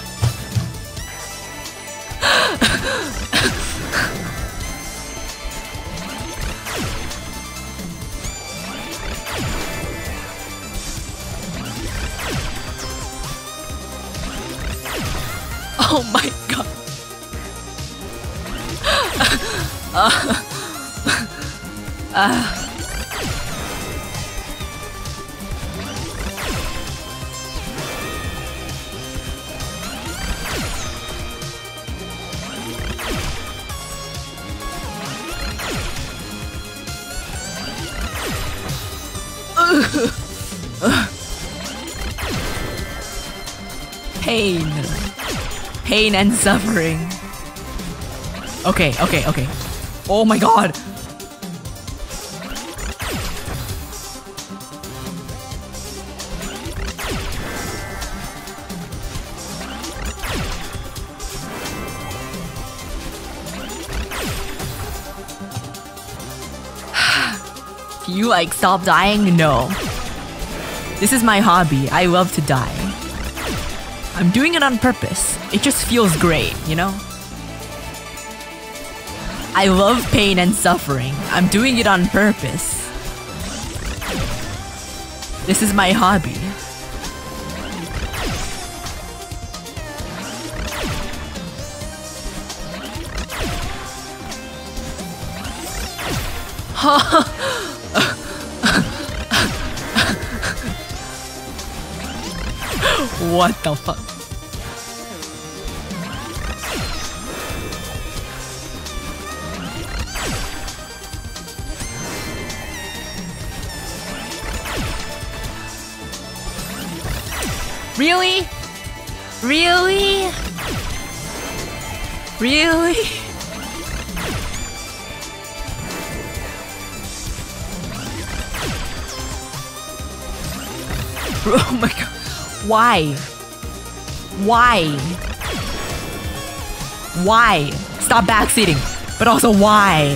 Oh my god. Pain. Pain and suffering. Okay. Oh my god. Can you like stop dying? No. This is my hobby. I love to die. I'm doing it on purpose. It just feels great, you know? I love pain and suffering. I'm doing it on purpose. This is my hobby. What the fuck? Really? Really? Really? Oh my god. Why? Why? Why? Stop backseating. But also why?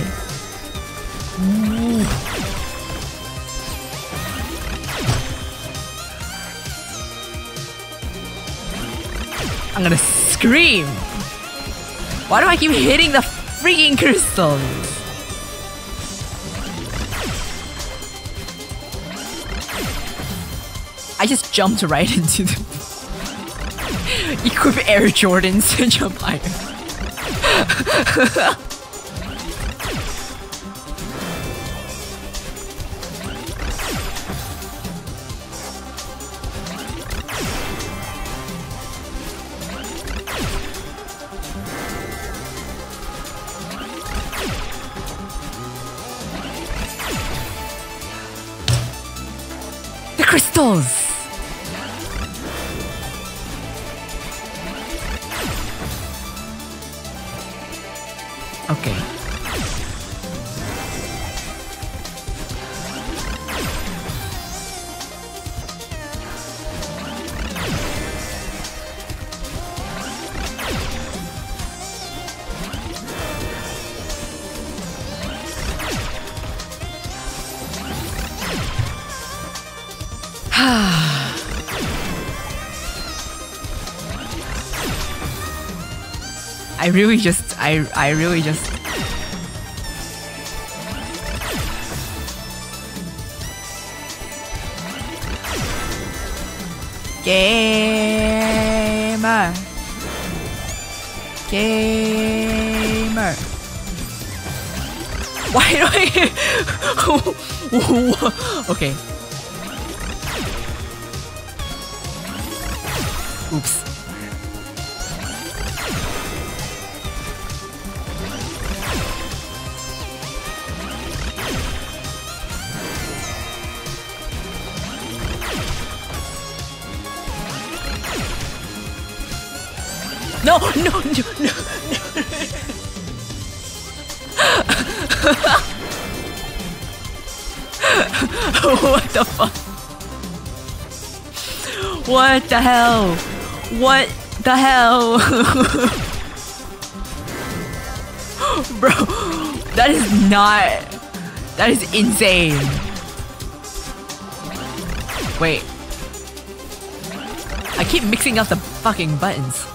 I'm gonna scream. Why do I keep hitting the freaking crystals? I just jumped right into the equip Air Jordans to jump higher. The crystals! Okay. I really just Gamer. Why do I Okay. Oops. No. What the fuck? What the hell? What the hell? Bro, that is insane. Wait. I keep mixing up the fucking buttons.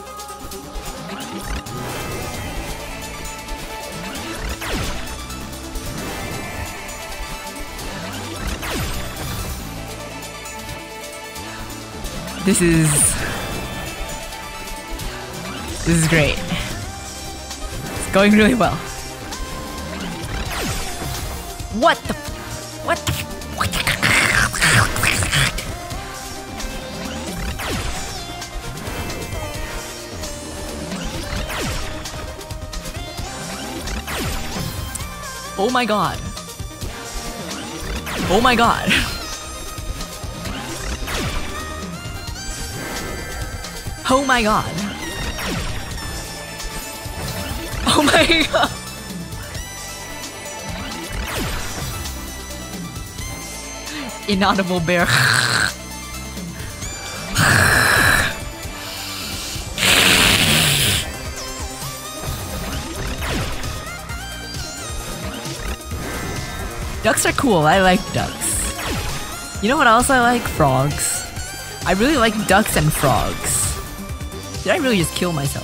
This is great. It's going really well. What the? What the? What the? Oh my god. Oh my god. Oh my god. Oh my god. Inaudible bear. Ducks are cool. I like ducks. You know what else I like? Frogs. I really like ducks and frogs. Did I really just kill myself?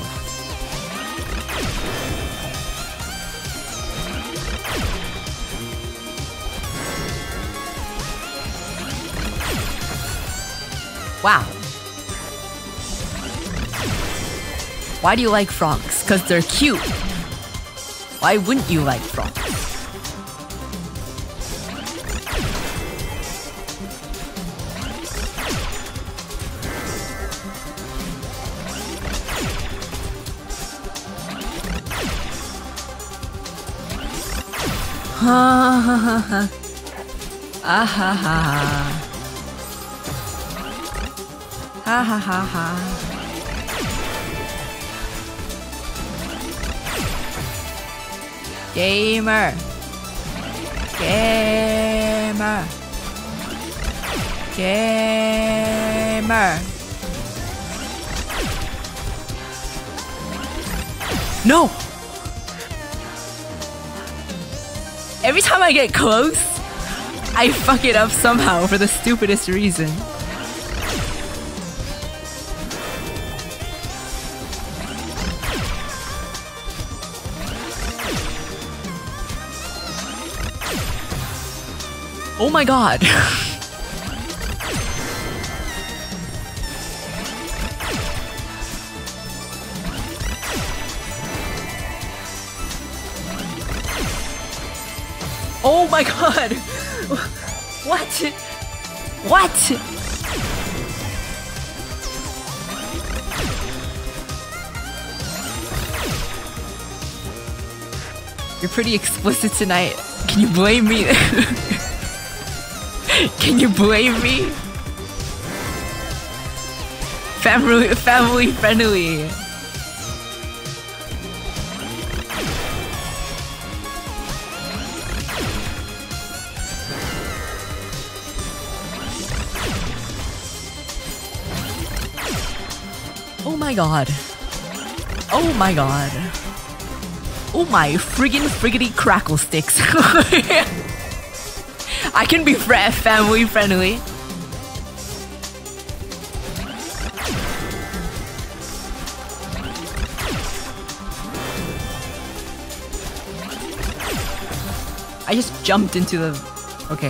Wow. Why do you like frogs? Because they're cute. Why wouldn't you like frogs? Ha ha ha ha. Ah ha ha ha. Ha ha ha ha. Gamer. Gamer. Gamer. No! Every time I get close, I fuck it up somehow for the stupidest reason. Oh my god. Oh my god! What? What? You're pretty explicit tonight. Can you blame me? Can you blame me? Family friendly. Oh my god. Oh my god. Oh my friggity crackle sticks. I can be family friendly. I just jumped into the... Okay.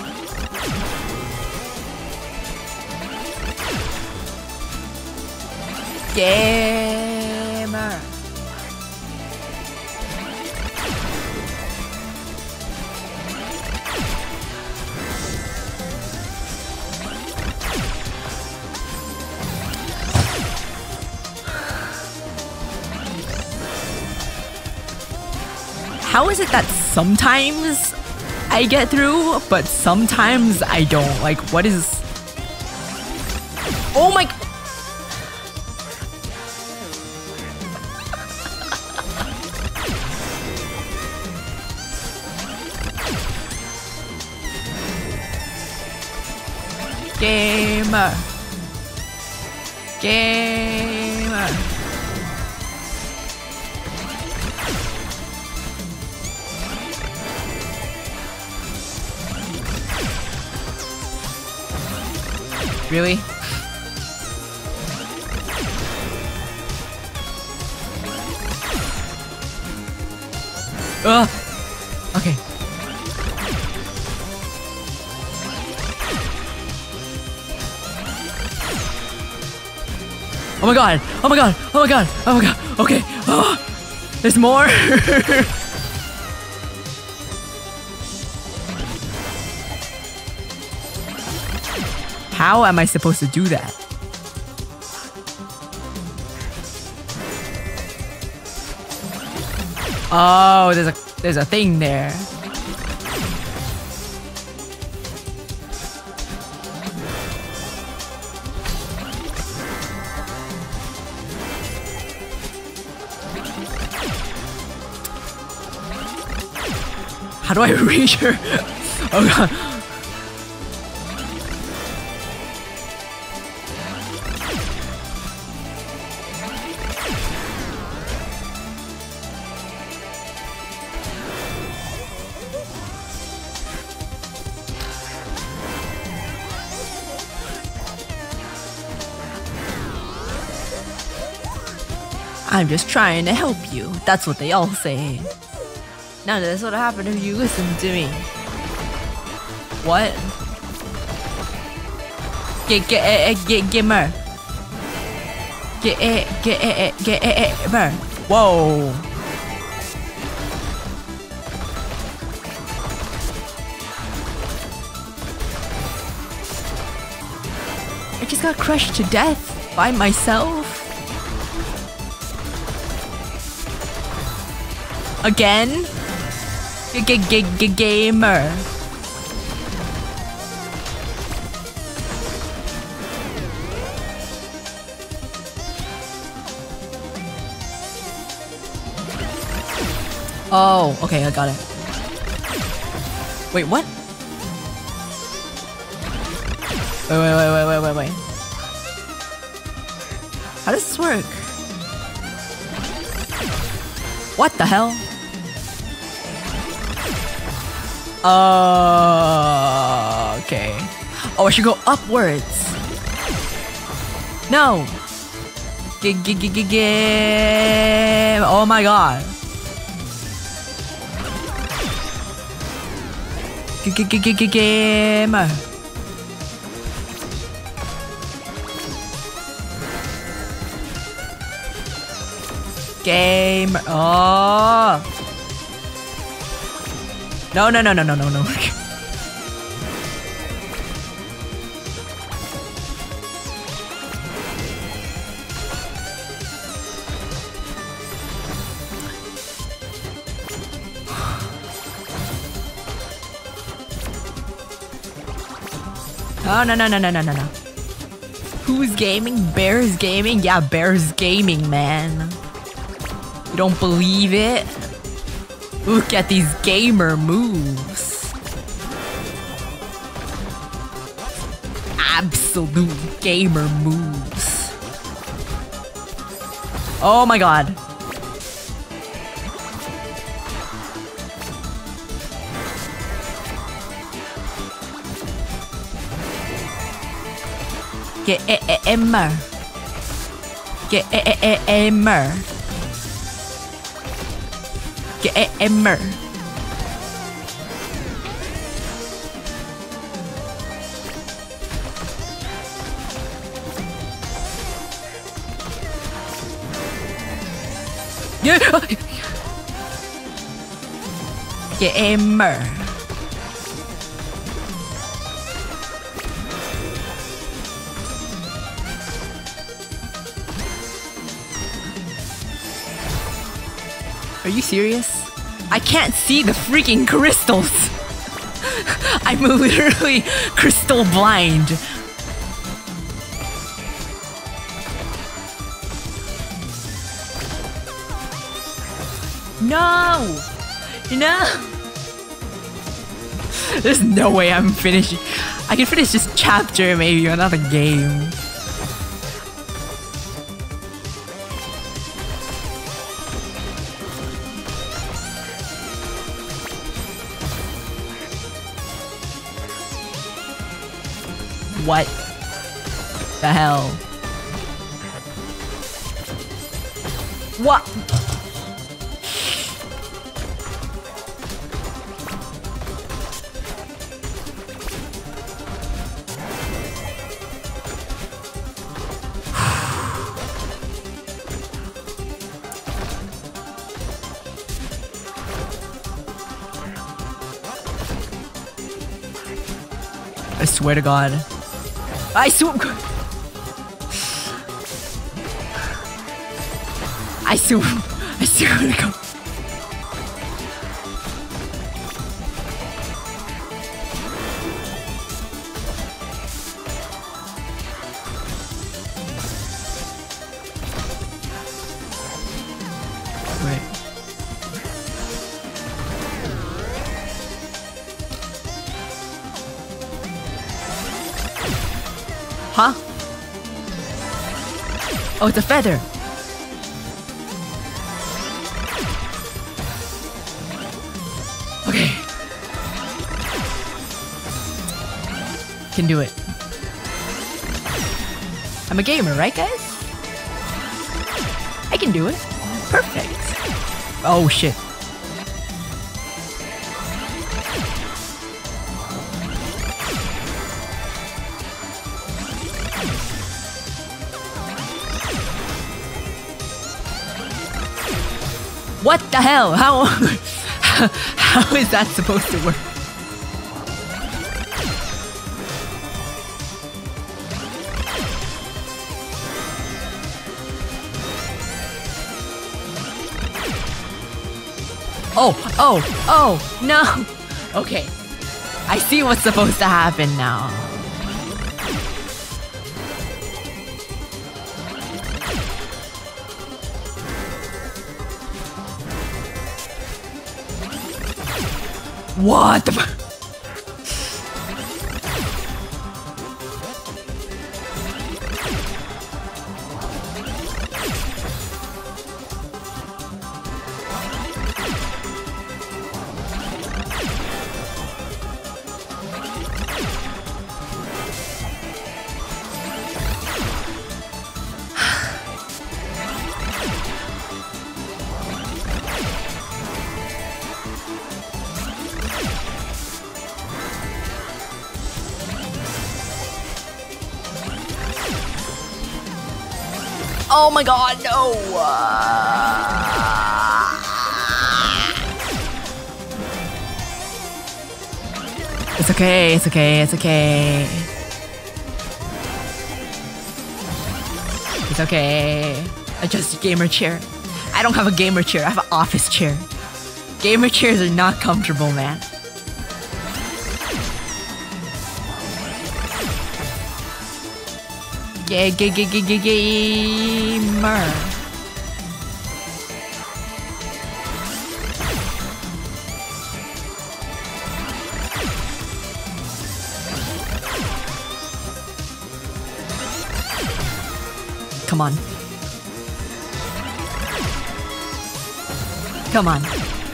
Gamer. How is it that sometimes I get through, but sometimes I don't? Like, what is... Oh my... Gamer. Gamer. Really? Ugh. Okay. Oh my god! Oh my god! Oh my god! Oh my god! Okay. Oh, there's more. How am I supposed to do that? Oh, there's a thing there. How do I reach her? Oh god. I'm just trying to help you. That's what they all say. Now that's what happened if you listen to me. What? Gamer. Gamer. Whoa. I just got crushed to death by myself. Again? Gamer. Oh, okay, I got it. Wait, what? Wait. How does this work? What the hell? Okay. Oh, I should go upwards. No. Oh my god. Gamer. Gamer. Oh. No. Oh, no. Who's gaming? Bear's gaming? Yeah, Bear's gaming, man. You don't believe it? Look at these gamer moves. Absolute gamer moves. Oh my god. Gamer. Gamer. Gamer. Gamer. Are you serious? I can't see the freaking crystals. I'm literally crystal blind. No! There's no way I'm finishing. I can finish this chapter maybe, another game. What the hell? What? I swear to God. I swear. I swear to God. Right. Huh? Oh, it's a feather. Okay. Can do it. I'm a gamer, right, guys? I can do it. Perfect. Oh, shit. What the hell? How is that supposed to work? Oh, no. Okay. I see what's supposed to happen now. What the fuck? Oh my god, no! It's okay, it's okay, it's okay. It's okay. Adjust your gamer chair. I don't have a gamer chair, I have an office chair. Gamer chairs are not comfortable, man. Gamer. Come on. Come on.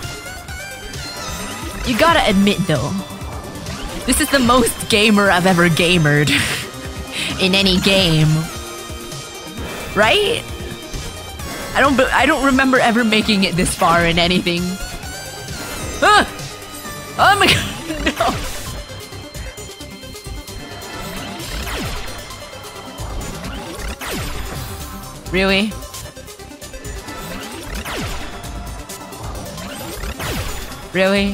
You gotta admit though, this is the most gamer I've ever gamered. In any game, right? I don't remember ever making it this far in anything. Ah! Oh my god, no! Really? Really?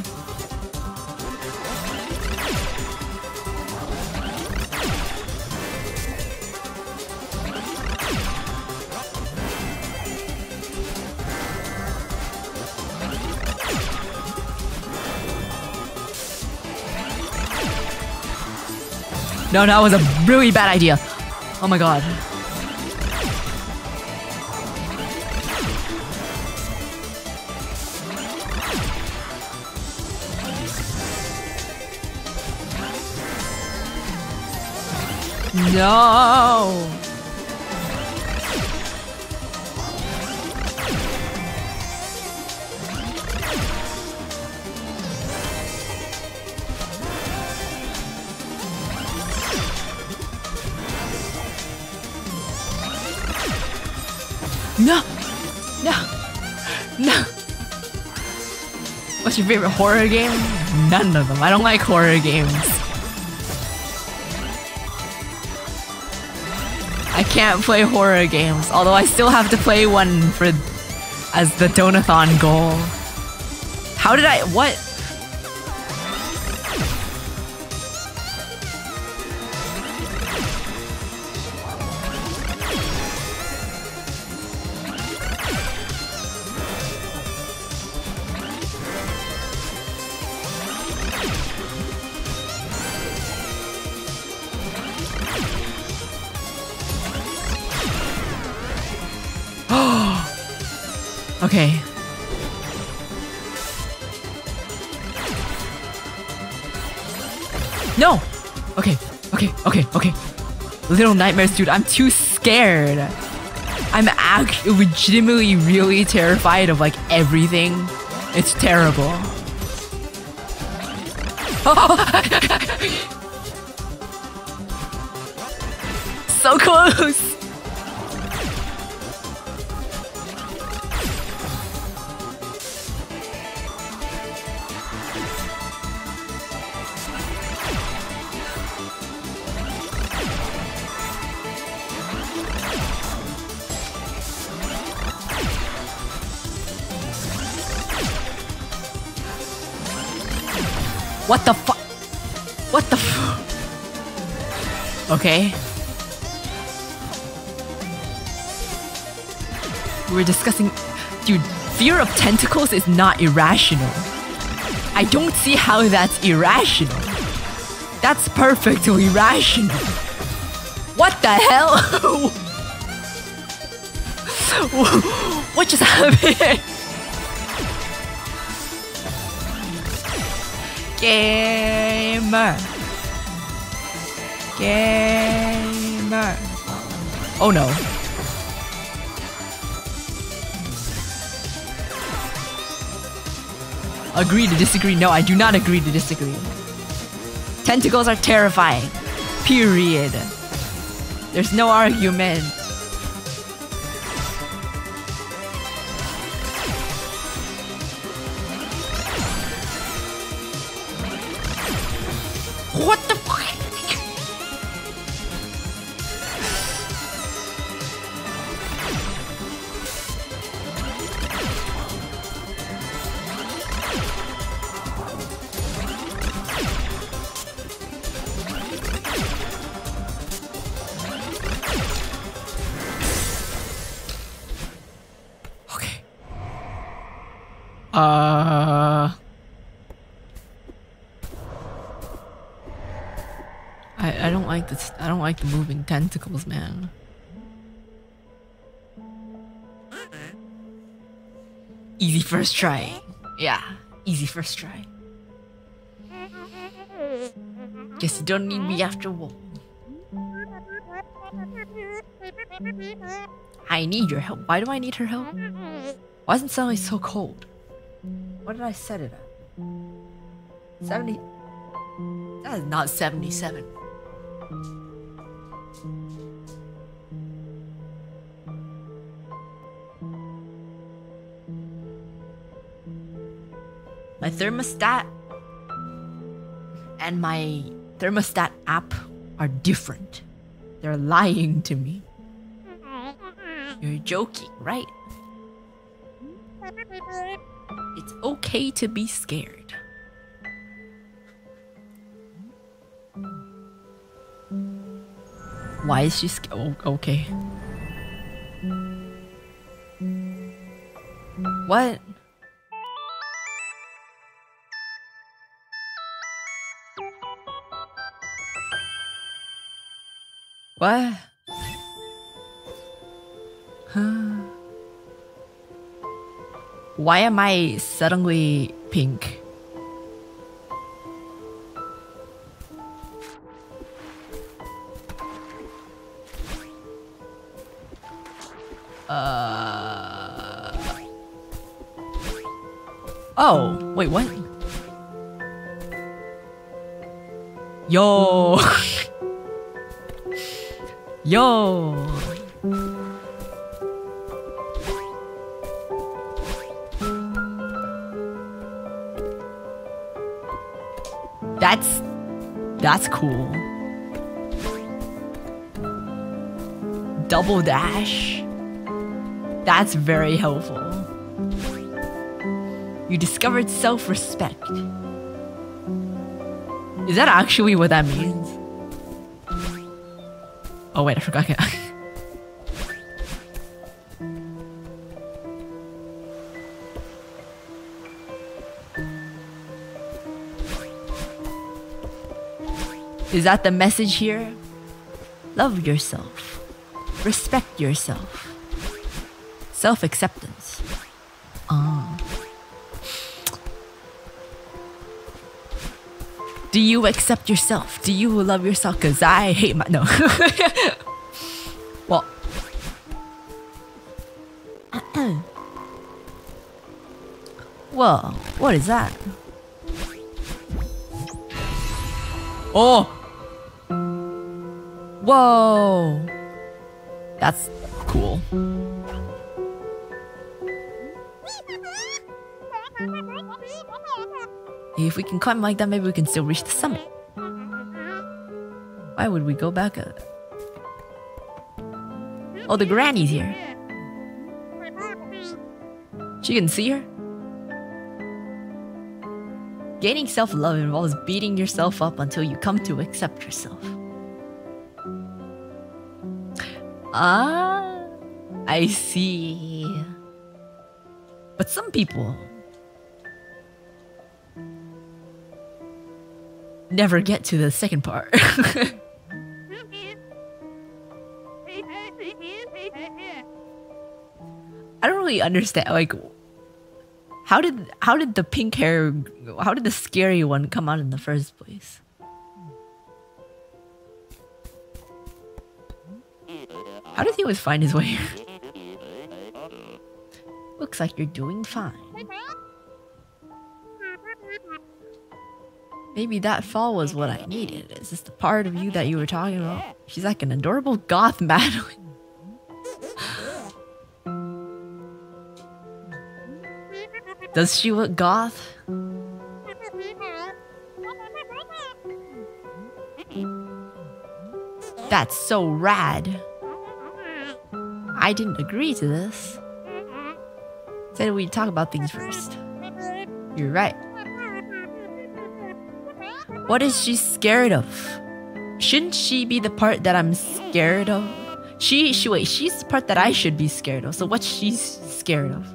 No, that was a really bad idea. Oh my god. No. No! No! No! What's your favorite horror game? None of them. I don't like horror games. I can't play horror games, although I still have to play one for as the Donathon goal. How did I what? Okay. No! Okay, okay. Little nightmares, dude. I'm too scared. I'm legitimately really terrified of like everything. It's terrible. So close! What the fuck? What the fuck? Okay. We're discussing... Dude, fear of tentacles is not irrational. I don't see how that's irrational. That's perfectly rational. What the hell? What just happened? Gamer. Oh no. Agree to disagree. No, I do not agree to disagree. Tentacles are terrifying. Period. There's no argument. What the fuck? Okay. I don't like this. I don't like the moving tentacles, man. Easy first try. Yeah, easy first try. Guess you don't need me after all. I need your help. Why do I need her help? Why isn't it suddenly so cold? What did I set it at? 70. That is not 77. My thermostat and my thermostat app are different. They're lying to me. You're joking, right? It's okay to be scared. Why is she scared? Oh, okay. What? What? Huh? Why am I suddenly pink? Oh, wait, what? Yo. Yo. That's cool. Double dash. That's very helpful. You discovered self-respect. Is that actually what that means? Oh wait, I forgot. Is that the message here? Love yourself. Respect yourself. Self-acceptance. Do you accept yourself? Do you love yourself? Cause I hate my no. Well. Whoa, what is that? Oh! Whoa! That's cool. If we can climb like that, maybe we can still reach the summit. Why would we go back? Oh, the granny's here. She can see her? Gaining self-love involves beating yourself up until you come to accept yourself. Ah, I see. But some people never get to the second part. I don't really understand, like, how did the pink hair, how did the scary one come out in the first place? How does he always find his way? Looks like you're doing fine. Maybe that fall was what I needed. Is this the part of you that you were talking about? She's like an adorable goth Madeline. Does she look goth? That's so rad. I didn't agree to this. Said we'd talk about things first. You're right. What is she scared of? Shouldn't she be the part that I'm scared of? She's the part that I should be scared of. So what's she scared of?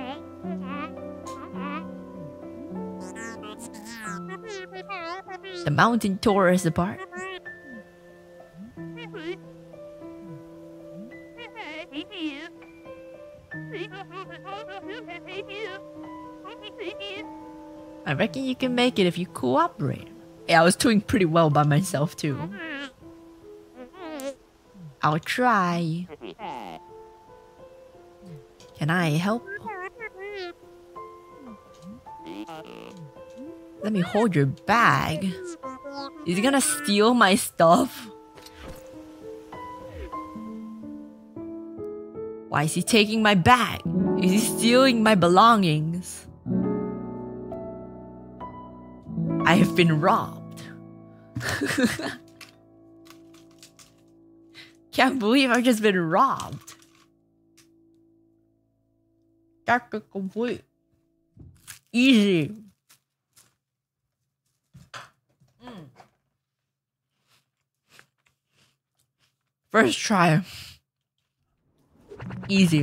The mountain tore us apart. I reckon you can make it if you cooperate. Yeah, I was doing pretty well by myself too. I'll try. Can I help? Let me hold your bag. Is he gonna steal my stuff? Why is he taking my bag? Is he stealing my belongings? I have been robbed. Can't believe I've just been robbed. That's a complete. Easy. First try. Easy.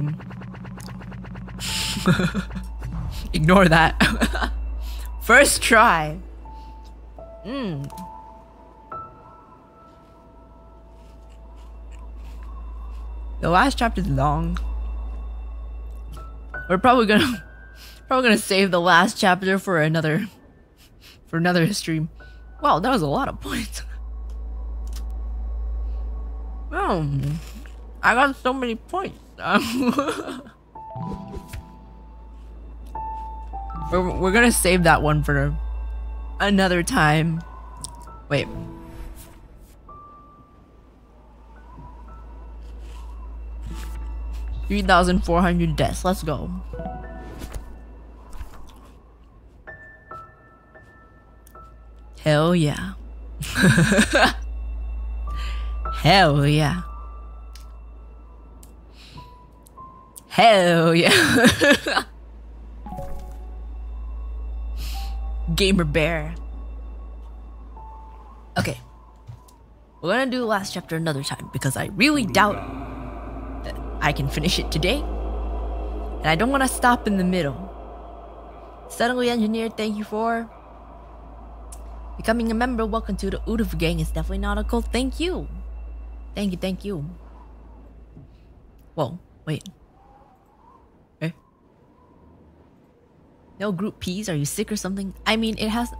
Ignore that. First try. The last chapter is long. We're probably gonna save the last chapter for another stream. Wow, that was a lot of points. Oh, I got so many points. We're gonna save that one for another time. Wait. $3,400 deaths. Let's go. Hell yeah. Hell yeah. Hell yeah. Gamer Bear. Okay. We're gonna do the last chapter another time because I really doubt that I can finish it today. And I don't want to stop in the middle. Suddenly Engineered, thank you for becoming a member. Welcome to the Uduf gang. It's definitely not a cult. Thank you. Thank you, thank you. Whoa, wait. No group P's? Are you sick or something? I mean, it has...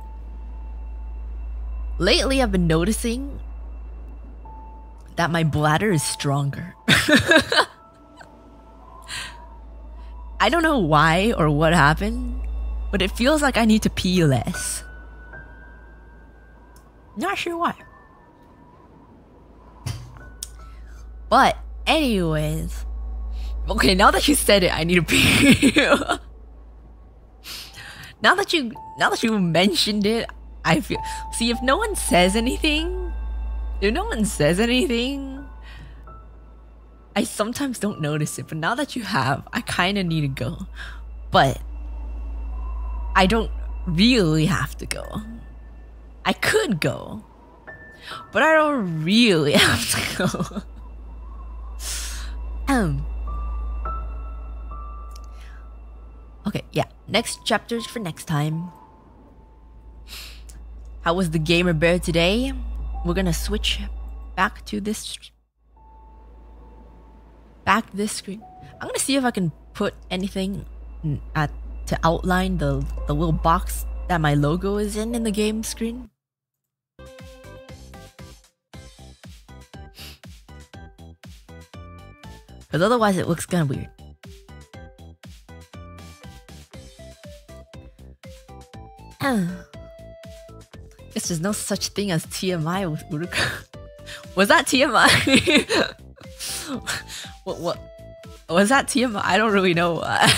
Lately, I've been noticing that my bladder is stronger. I don't know why or what happened, but it feels like I need to pee less. Not sure why. But anyways, okay, now that you said it, I need to pee. Now that you mentioned it, I feel... See, if no one says anything, I sometimes don't notice it, but now that you have, I kind of need to go. But I don't really have to go. I could go, but I don't really have to go. Okay, yeah. Next chapters for next time. How was the gamer bear today? We're gonna switch back to this screen. I'm gonna see if I can put anything to outline the little box that my logo is in the game screen. Because otherwise it looks kind of weird. Guess there's no such thing as TMI with Uruka. Was that TMI? What? Was that TMI? I don't really know why.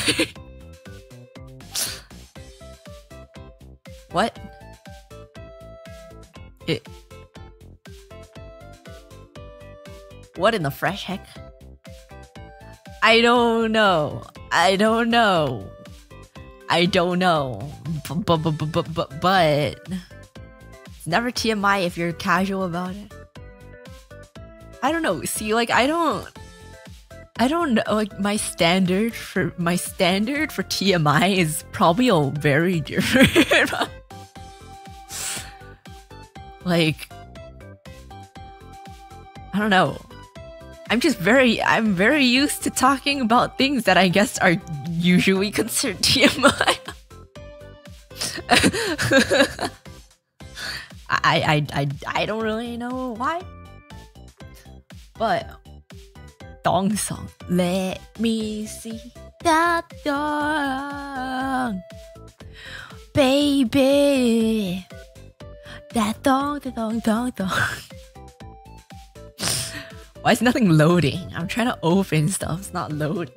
What? What in the fresh heck? I don't know. But it's never TMI if you're casual about it. I don't know. See, like I don't know. Like my standard for TMI is probably all very different. Like I don't know. I'm very used to talking about things that I guess are usually considered TMI. I don't really know why. But Dong song. Let me see that dong. Baby. That dong. Why is nothing loading? I'm trying to open stuff. It's not loading.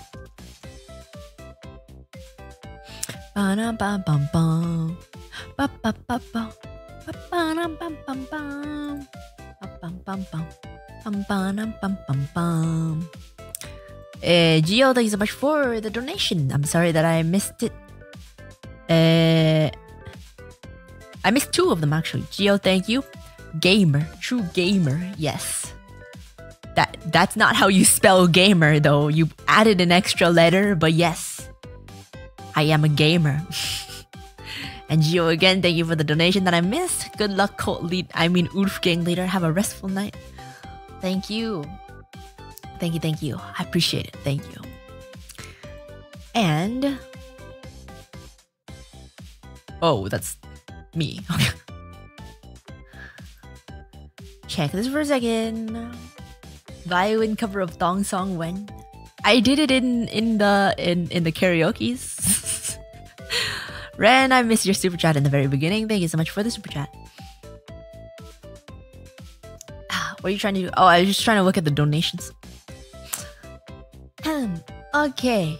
Gio, thank you so much for the donation. I'm sorry that I missed it. I missed two of them actually. Gio, thank you. Gamer, true gamer, yes. That's not how you spell gamer though. You added an extra letter, but yes, I am a gamer. And Gio again, thank you for the donation that I missed. Good luck, cult lead. Ulf gang leader. Have a restful night. Thank you. Thank you. I appreciate it. Thank you. And oh, that's me. Check this for a second. Violin cover of Dong Song when? I did it in the karaoke's. Ren, I missed your super chat in the very beginning. Thank you so much for the super chat. What are you trying to do? Oh, I was just trying to look at the donations. Okay.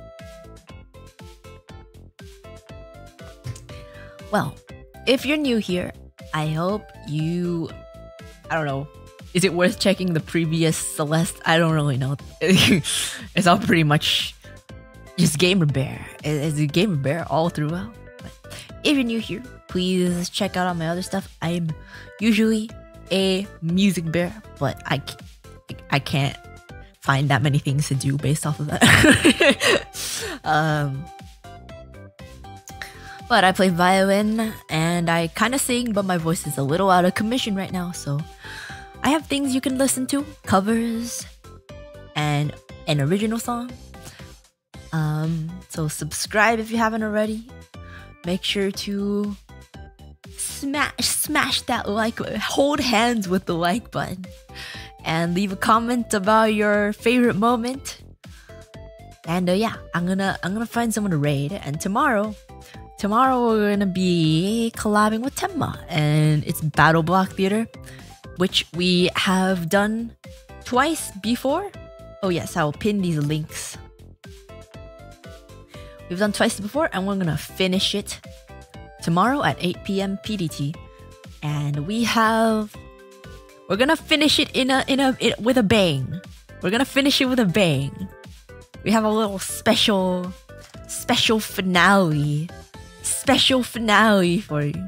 Well, if you're new here, I hope you... I don't know. Is it worth checking the previous Celeste? I don't really know. It's all pretty much just Gamer Bear. It's a Gamer Bear all throughout. But if you're new here, please check out all my other stuff. I'm usually a music bear, but I can't find that many things to do based off of that. But I play violin and I kind of sing, but my voice is a little out of commission right now, so I have things you can listen to, covers, and an original song. So subscribe if you haven't already. Make sure to smash that like, hold hands with the like button, and leave a comment about your favorite moment. And yeah, I'm gonna find someone to raid. And tomorrow we're gonna be collabing with Tenma, and it's Battle Block Theater, which we have done twice before. Oh yes, I will pin these links. We've done twice before, and we're gonna finish it tomorrow at 8 p.m. PDT. And we're gonna finish it with a bang. We're gonna finish it with a bang. We have a little special finale for you.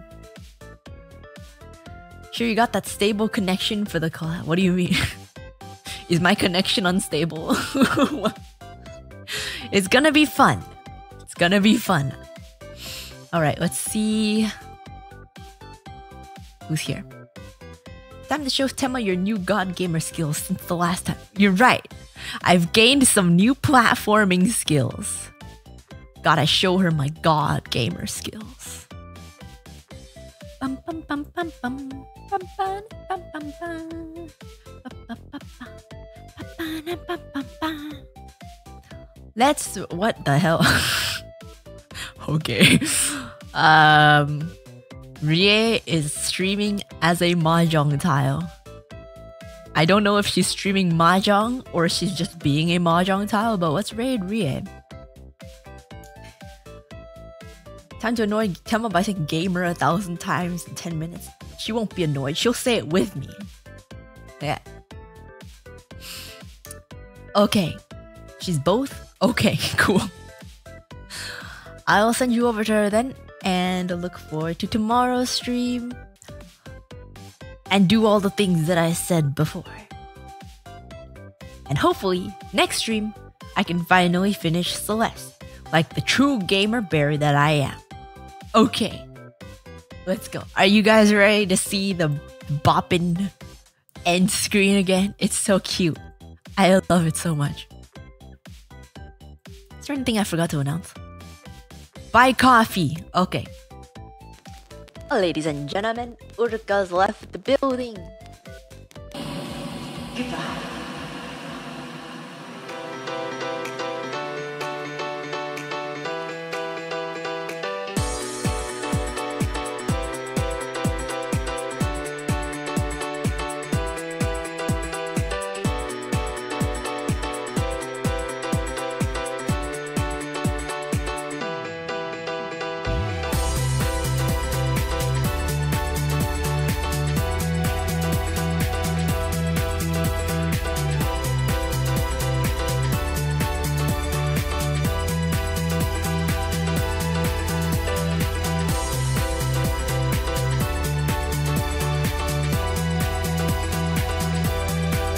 Sure, you got that stable connection for the collab. What do you mean? Is my connection unstable? It's gonna be fun. It's gonna be fun. Alright, let's see who's here. Time to show Tenma your new God Gamer skills since the last time. You're right. I've gained some new platforming skills. Gotta show her my God Gamer skills. Bum, bum, bum, bum, bum. Bum, bum, bum, bum, bum. Let's... What the hell? Okay. Rie is streaming as a mahjong tile. I don't know if she's streaming mahjong or she's just being a mahjong tile, but let's raid Rie. Time to annoy Tenma by saying gamer 1,000 times in 10 minutes. She won't be annoyed. She'll say it with me. Yeah. Okay. She's both? Okay, cool. I'll send you over to her then, and look forward to tomorrow's stream. And do all the things that I said before. And hopefully, next stream, I can finally finish Celeste, like the true gamer berry that I am. Okay, let's go. Are you guys ready to see the bopping end screen again? It's so cute. I love it so much. Is there anything I forgot to announce? Buy coffee. Okay. Ladies and gentlemen, Urka's left the building. Goodbye.